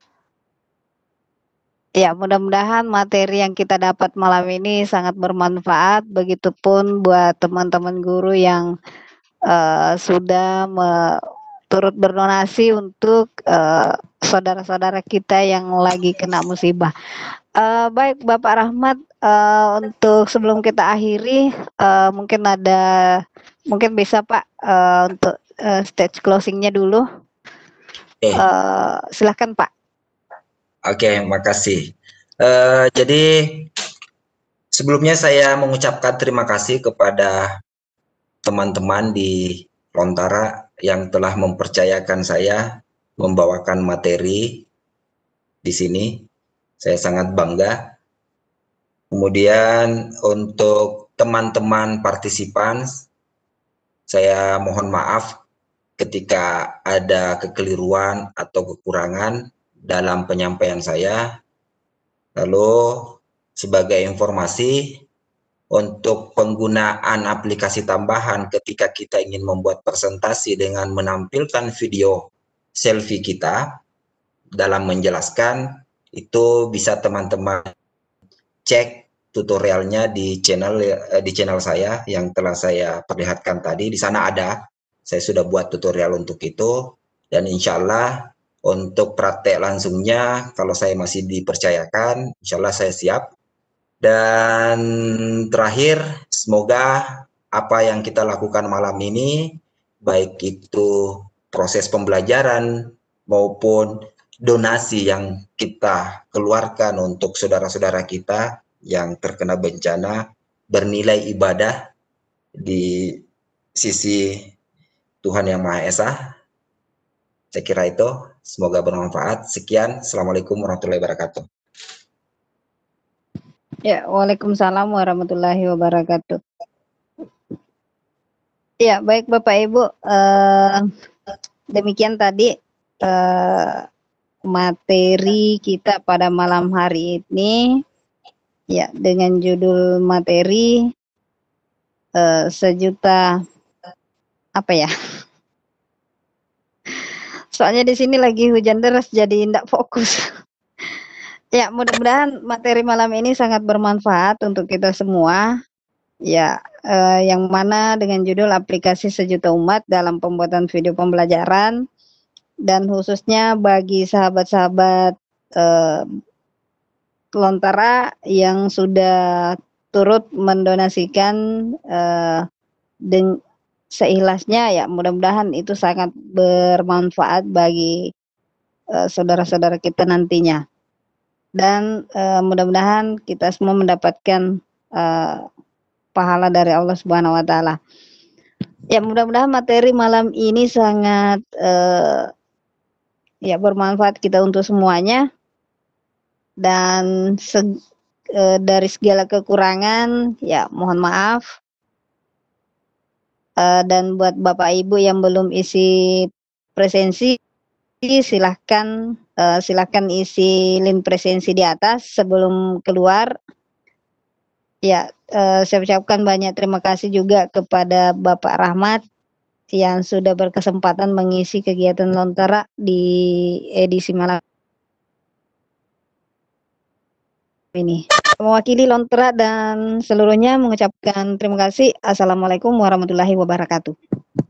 Ya, mudah-mudahan materi yang kita dapat malam ini sangat bermanfaat, begitupun buat teman-teman guru yang uh, sudah me, turut berdonasi untuk uh, saudara-saudara kita yang lagi kena musibah. Uh, baik Bapak Rahmat, uh, untuk sebelum kita akhiri, uh, mungkin ada, mungkin bisa Pak uh, untuk uh, stage closingnya dulu. Oke. Uh, silahkan Pak. Oke, makasih. Uh, jadi sebelumnya saya mengucapkan terima kasih kepada teman-teman di Lontara yang telah mempercayakan saya membawakan materi di sini. Saya sangat bangga. Kemudian untuk teman-teman partisipan, saya mohon maaf ketika ada kekeliruan atau kekurangan dalam penyampaian saya. Lalu sebagai informasi untuk penggunaan aplikasi tambahan ketika kita ingin membuat presentasi dengan menampilkan video selfie kita dalam menjelaskan, itu bisa teman-teman cek tutorialnya di channel di channel saya yang telah saya perlihatkan tadi. Di sana ada, saya sudah buat tutorial untuk itu, dan insya Allah untuk praktek langsungnya kalau saya masih dipercayakan, insya Allah saya siap. Dan terakhir, semoga apa yang kita lakukan malam ini, baik itu proses pembelajaran maupun donasi yang kita keluarkan untuk saudara-saudara kita yang terkena bencana, bernilai ibadah di sisi Tuhan Yang Maha Esa. Saya kira itu, semoga bermanfaat. Sekian, Assalamualaikum warahmatullahi wabarakatuh. Ya, Waalaikumsalam warahmatullahi wabarakatuh. Ya, baik Bapak Ibu, eh, demikian tadi eh, materi kita pada malam hari ini, ya, dengan judul materi eh, sejuta apa ya? Soalnya di sini lagi hujan deras jadi tidak fokus. Ya, mudah-mudahan materi malam ini sangat bermanfaat untuk kita semua. Ya, eh, yang mana dengan judul aplikasi sejuta umat dalam pembuatan video pembelajaran, dan khususnya bagi sahabat-sahabat eh, Lontara yang sudah turut mendonasikan eh, dan seikhlasnya, ya mudah-mudahan itu sangat bermanfaat bagi uh, saudara-saudara kita nantinya, dan uh, mudah-mudahan kita semua mendapatkan uh, pahala dari Allah Subhanahu wa taala. Ya, mudah-mudahan materi malam ini sangat uh, ya bermanfaat kita untuk semuanya, dan se uh, dari segala kekurangan ya mohon maaf. Uh, dan buat Bapak Ibu yang belum isi presensi, silahkan uh, silahkan isi link presensi di atas sebelum keluar. Ya, uh, saya ucapkan banyak terima kasih juga kepada Bapak Rahmat yang sudah berkesempatan mengisi kegiatan Lontara di edisi malam ini. Mewakili Lontara dan seluruhnya mengucapkan terima kasih. Assalamualaikum warahmatullahi wabarakatuh.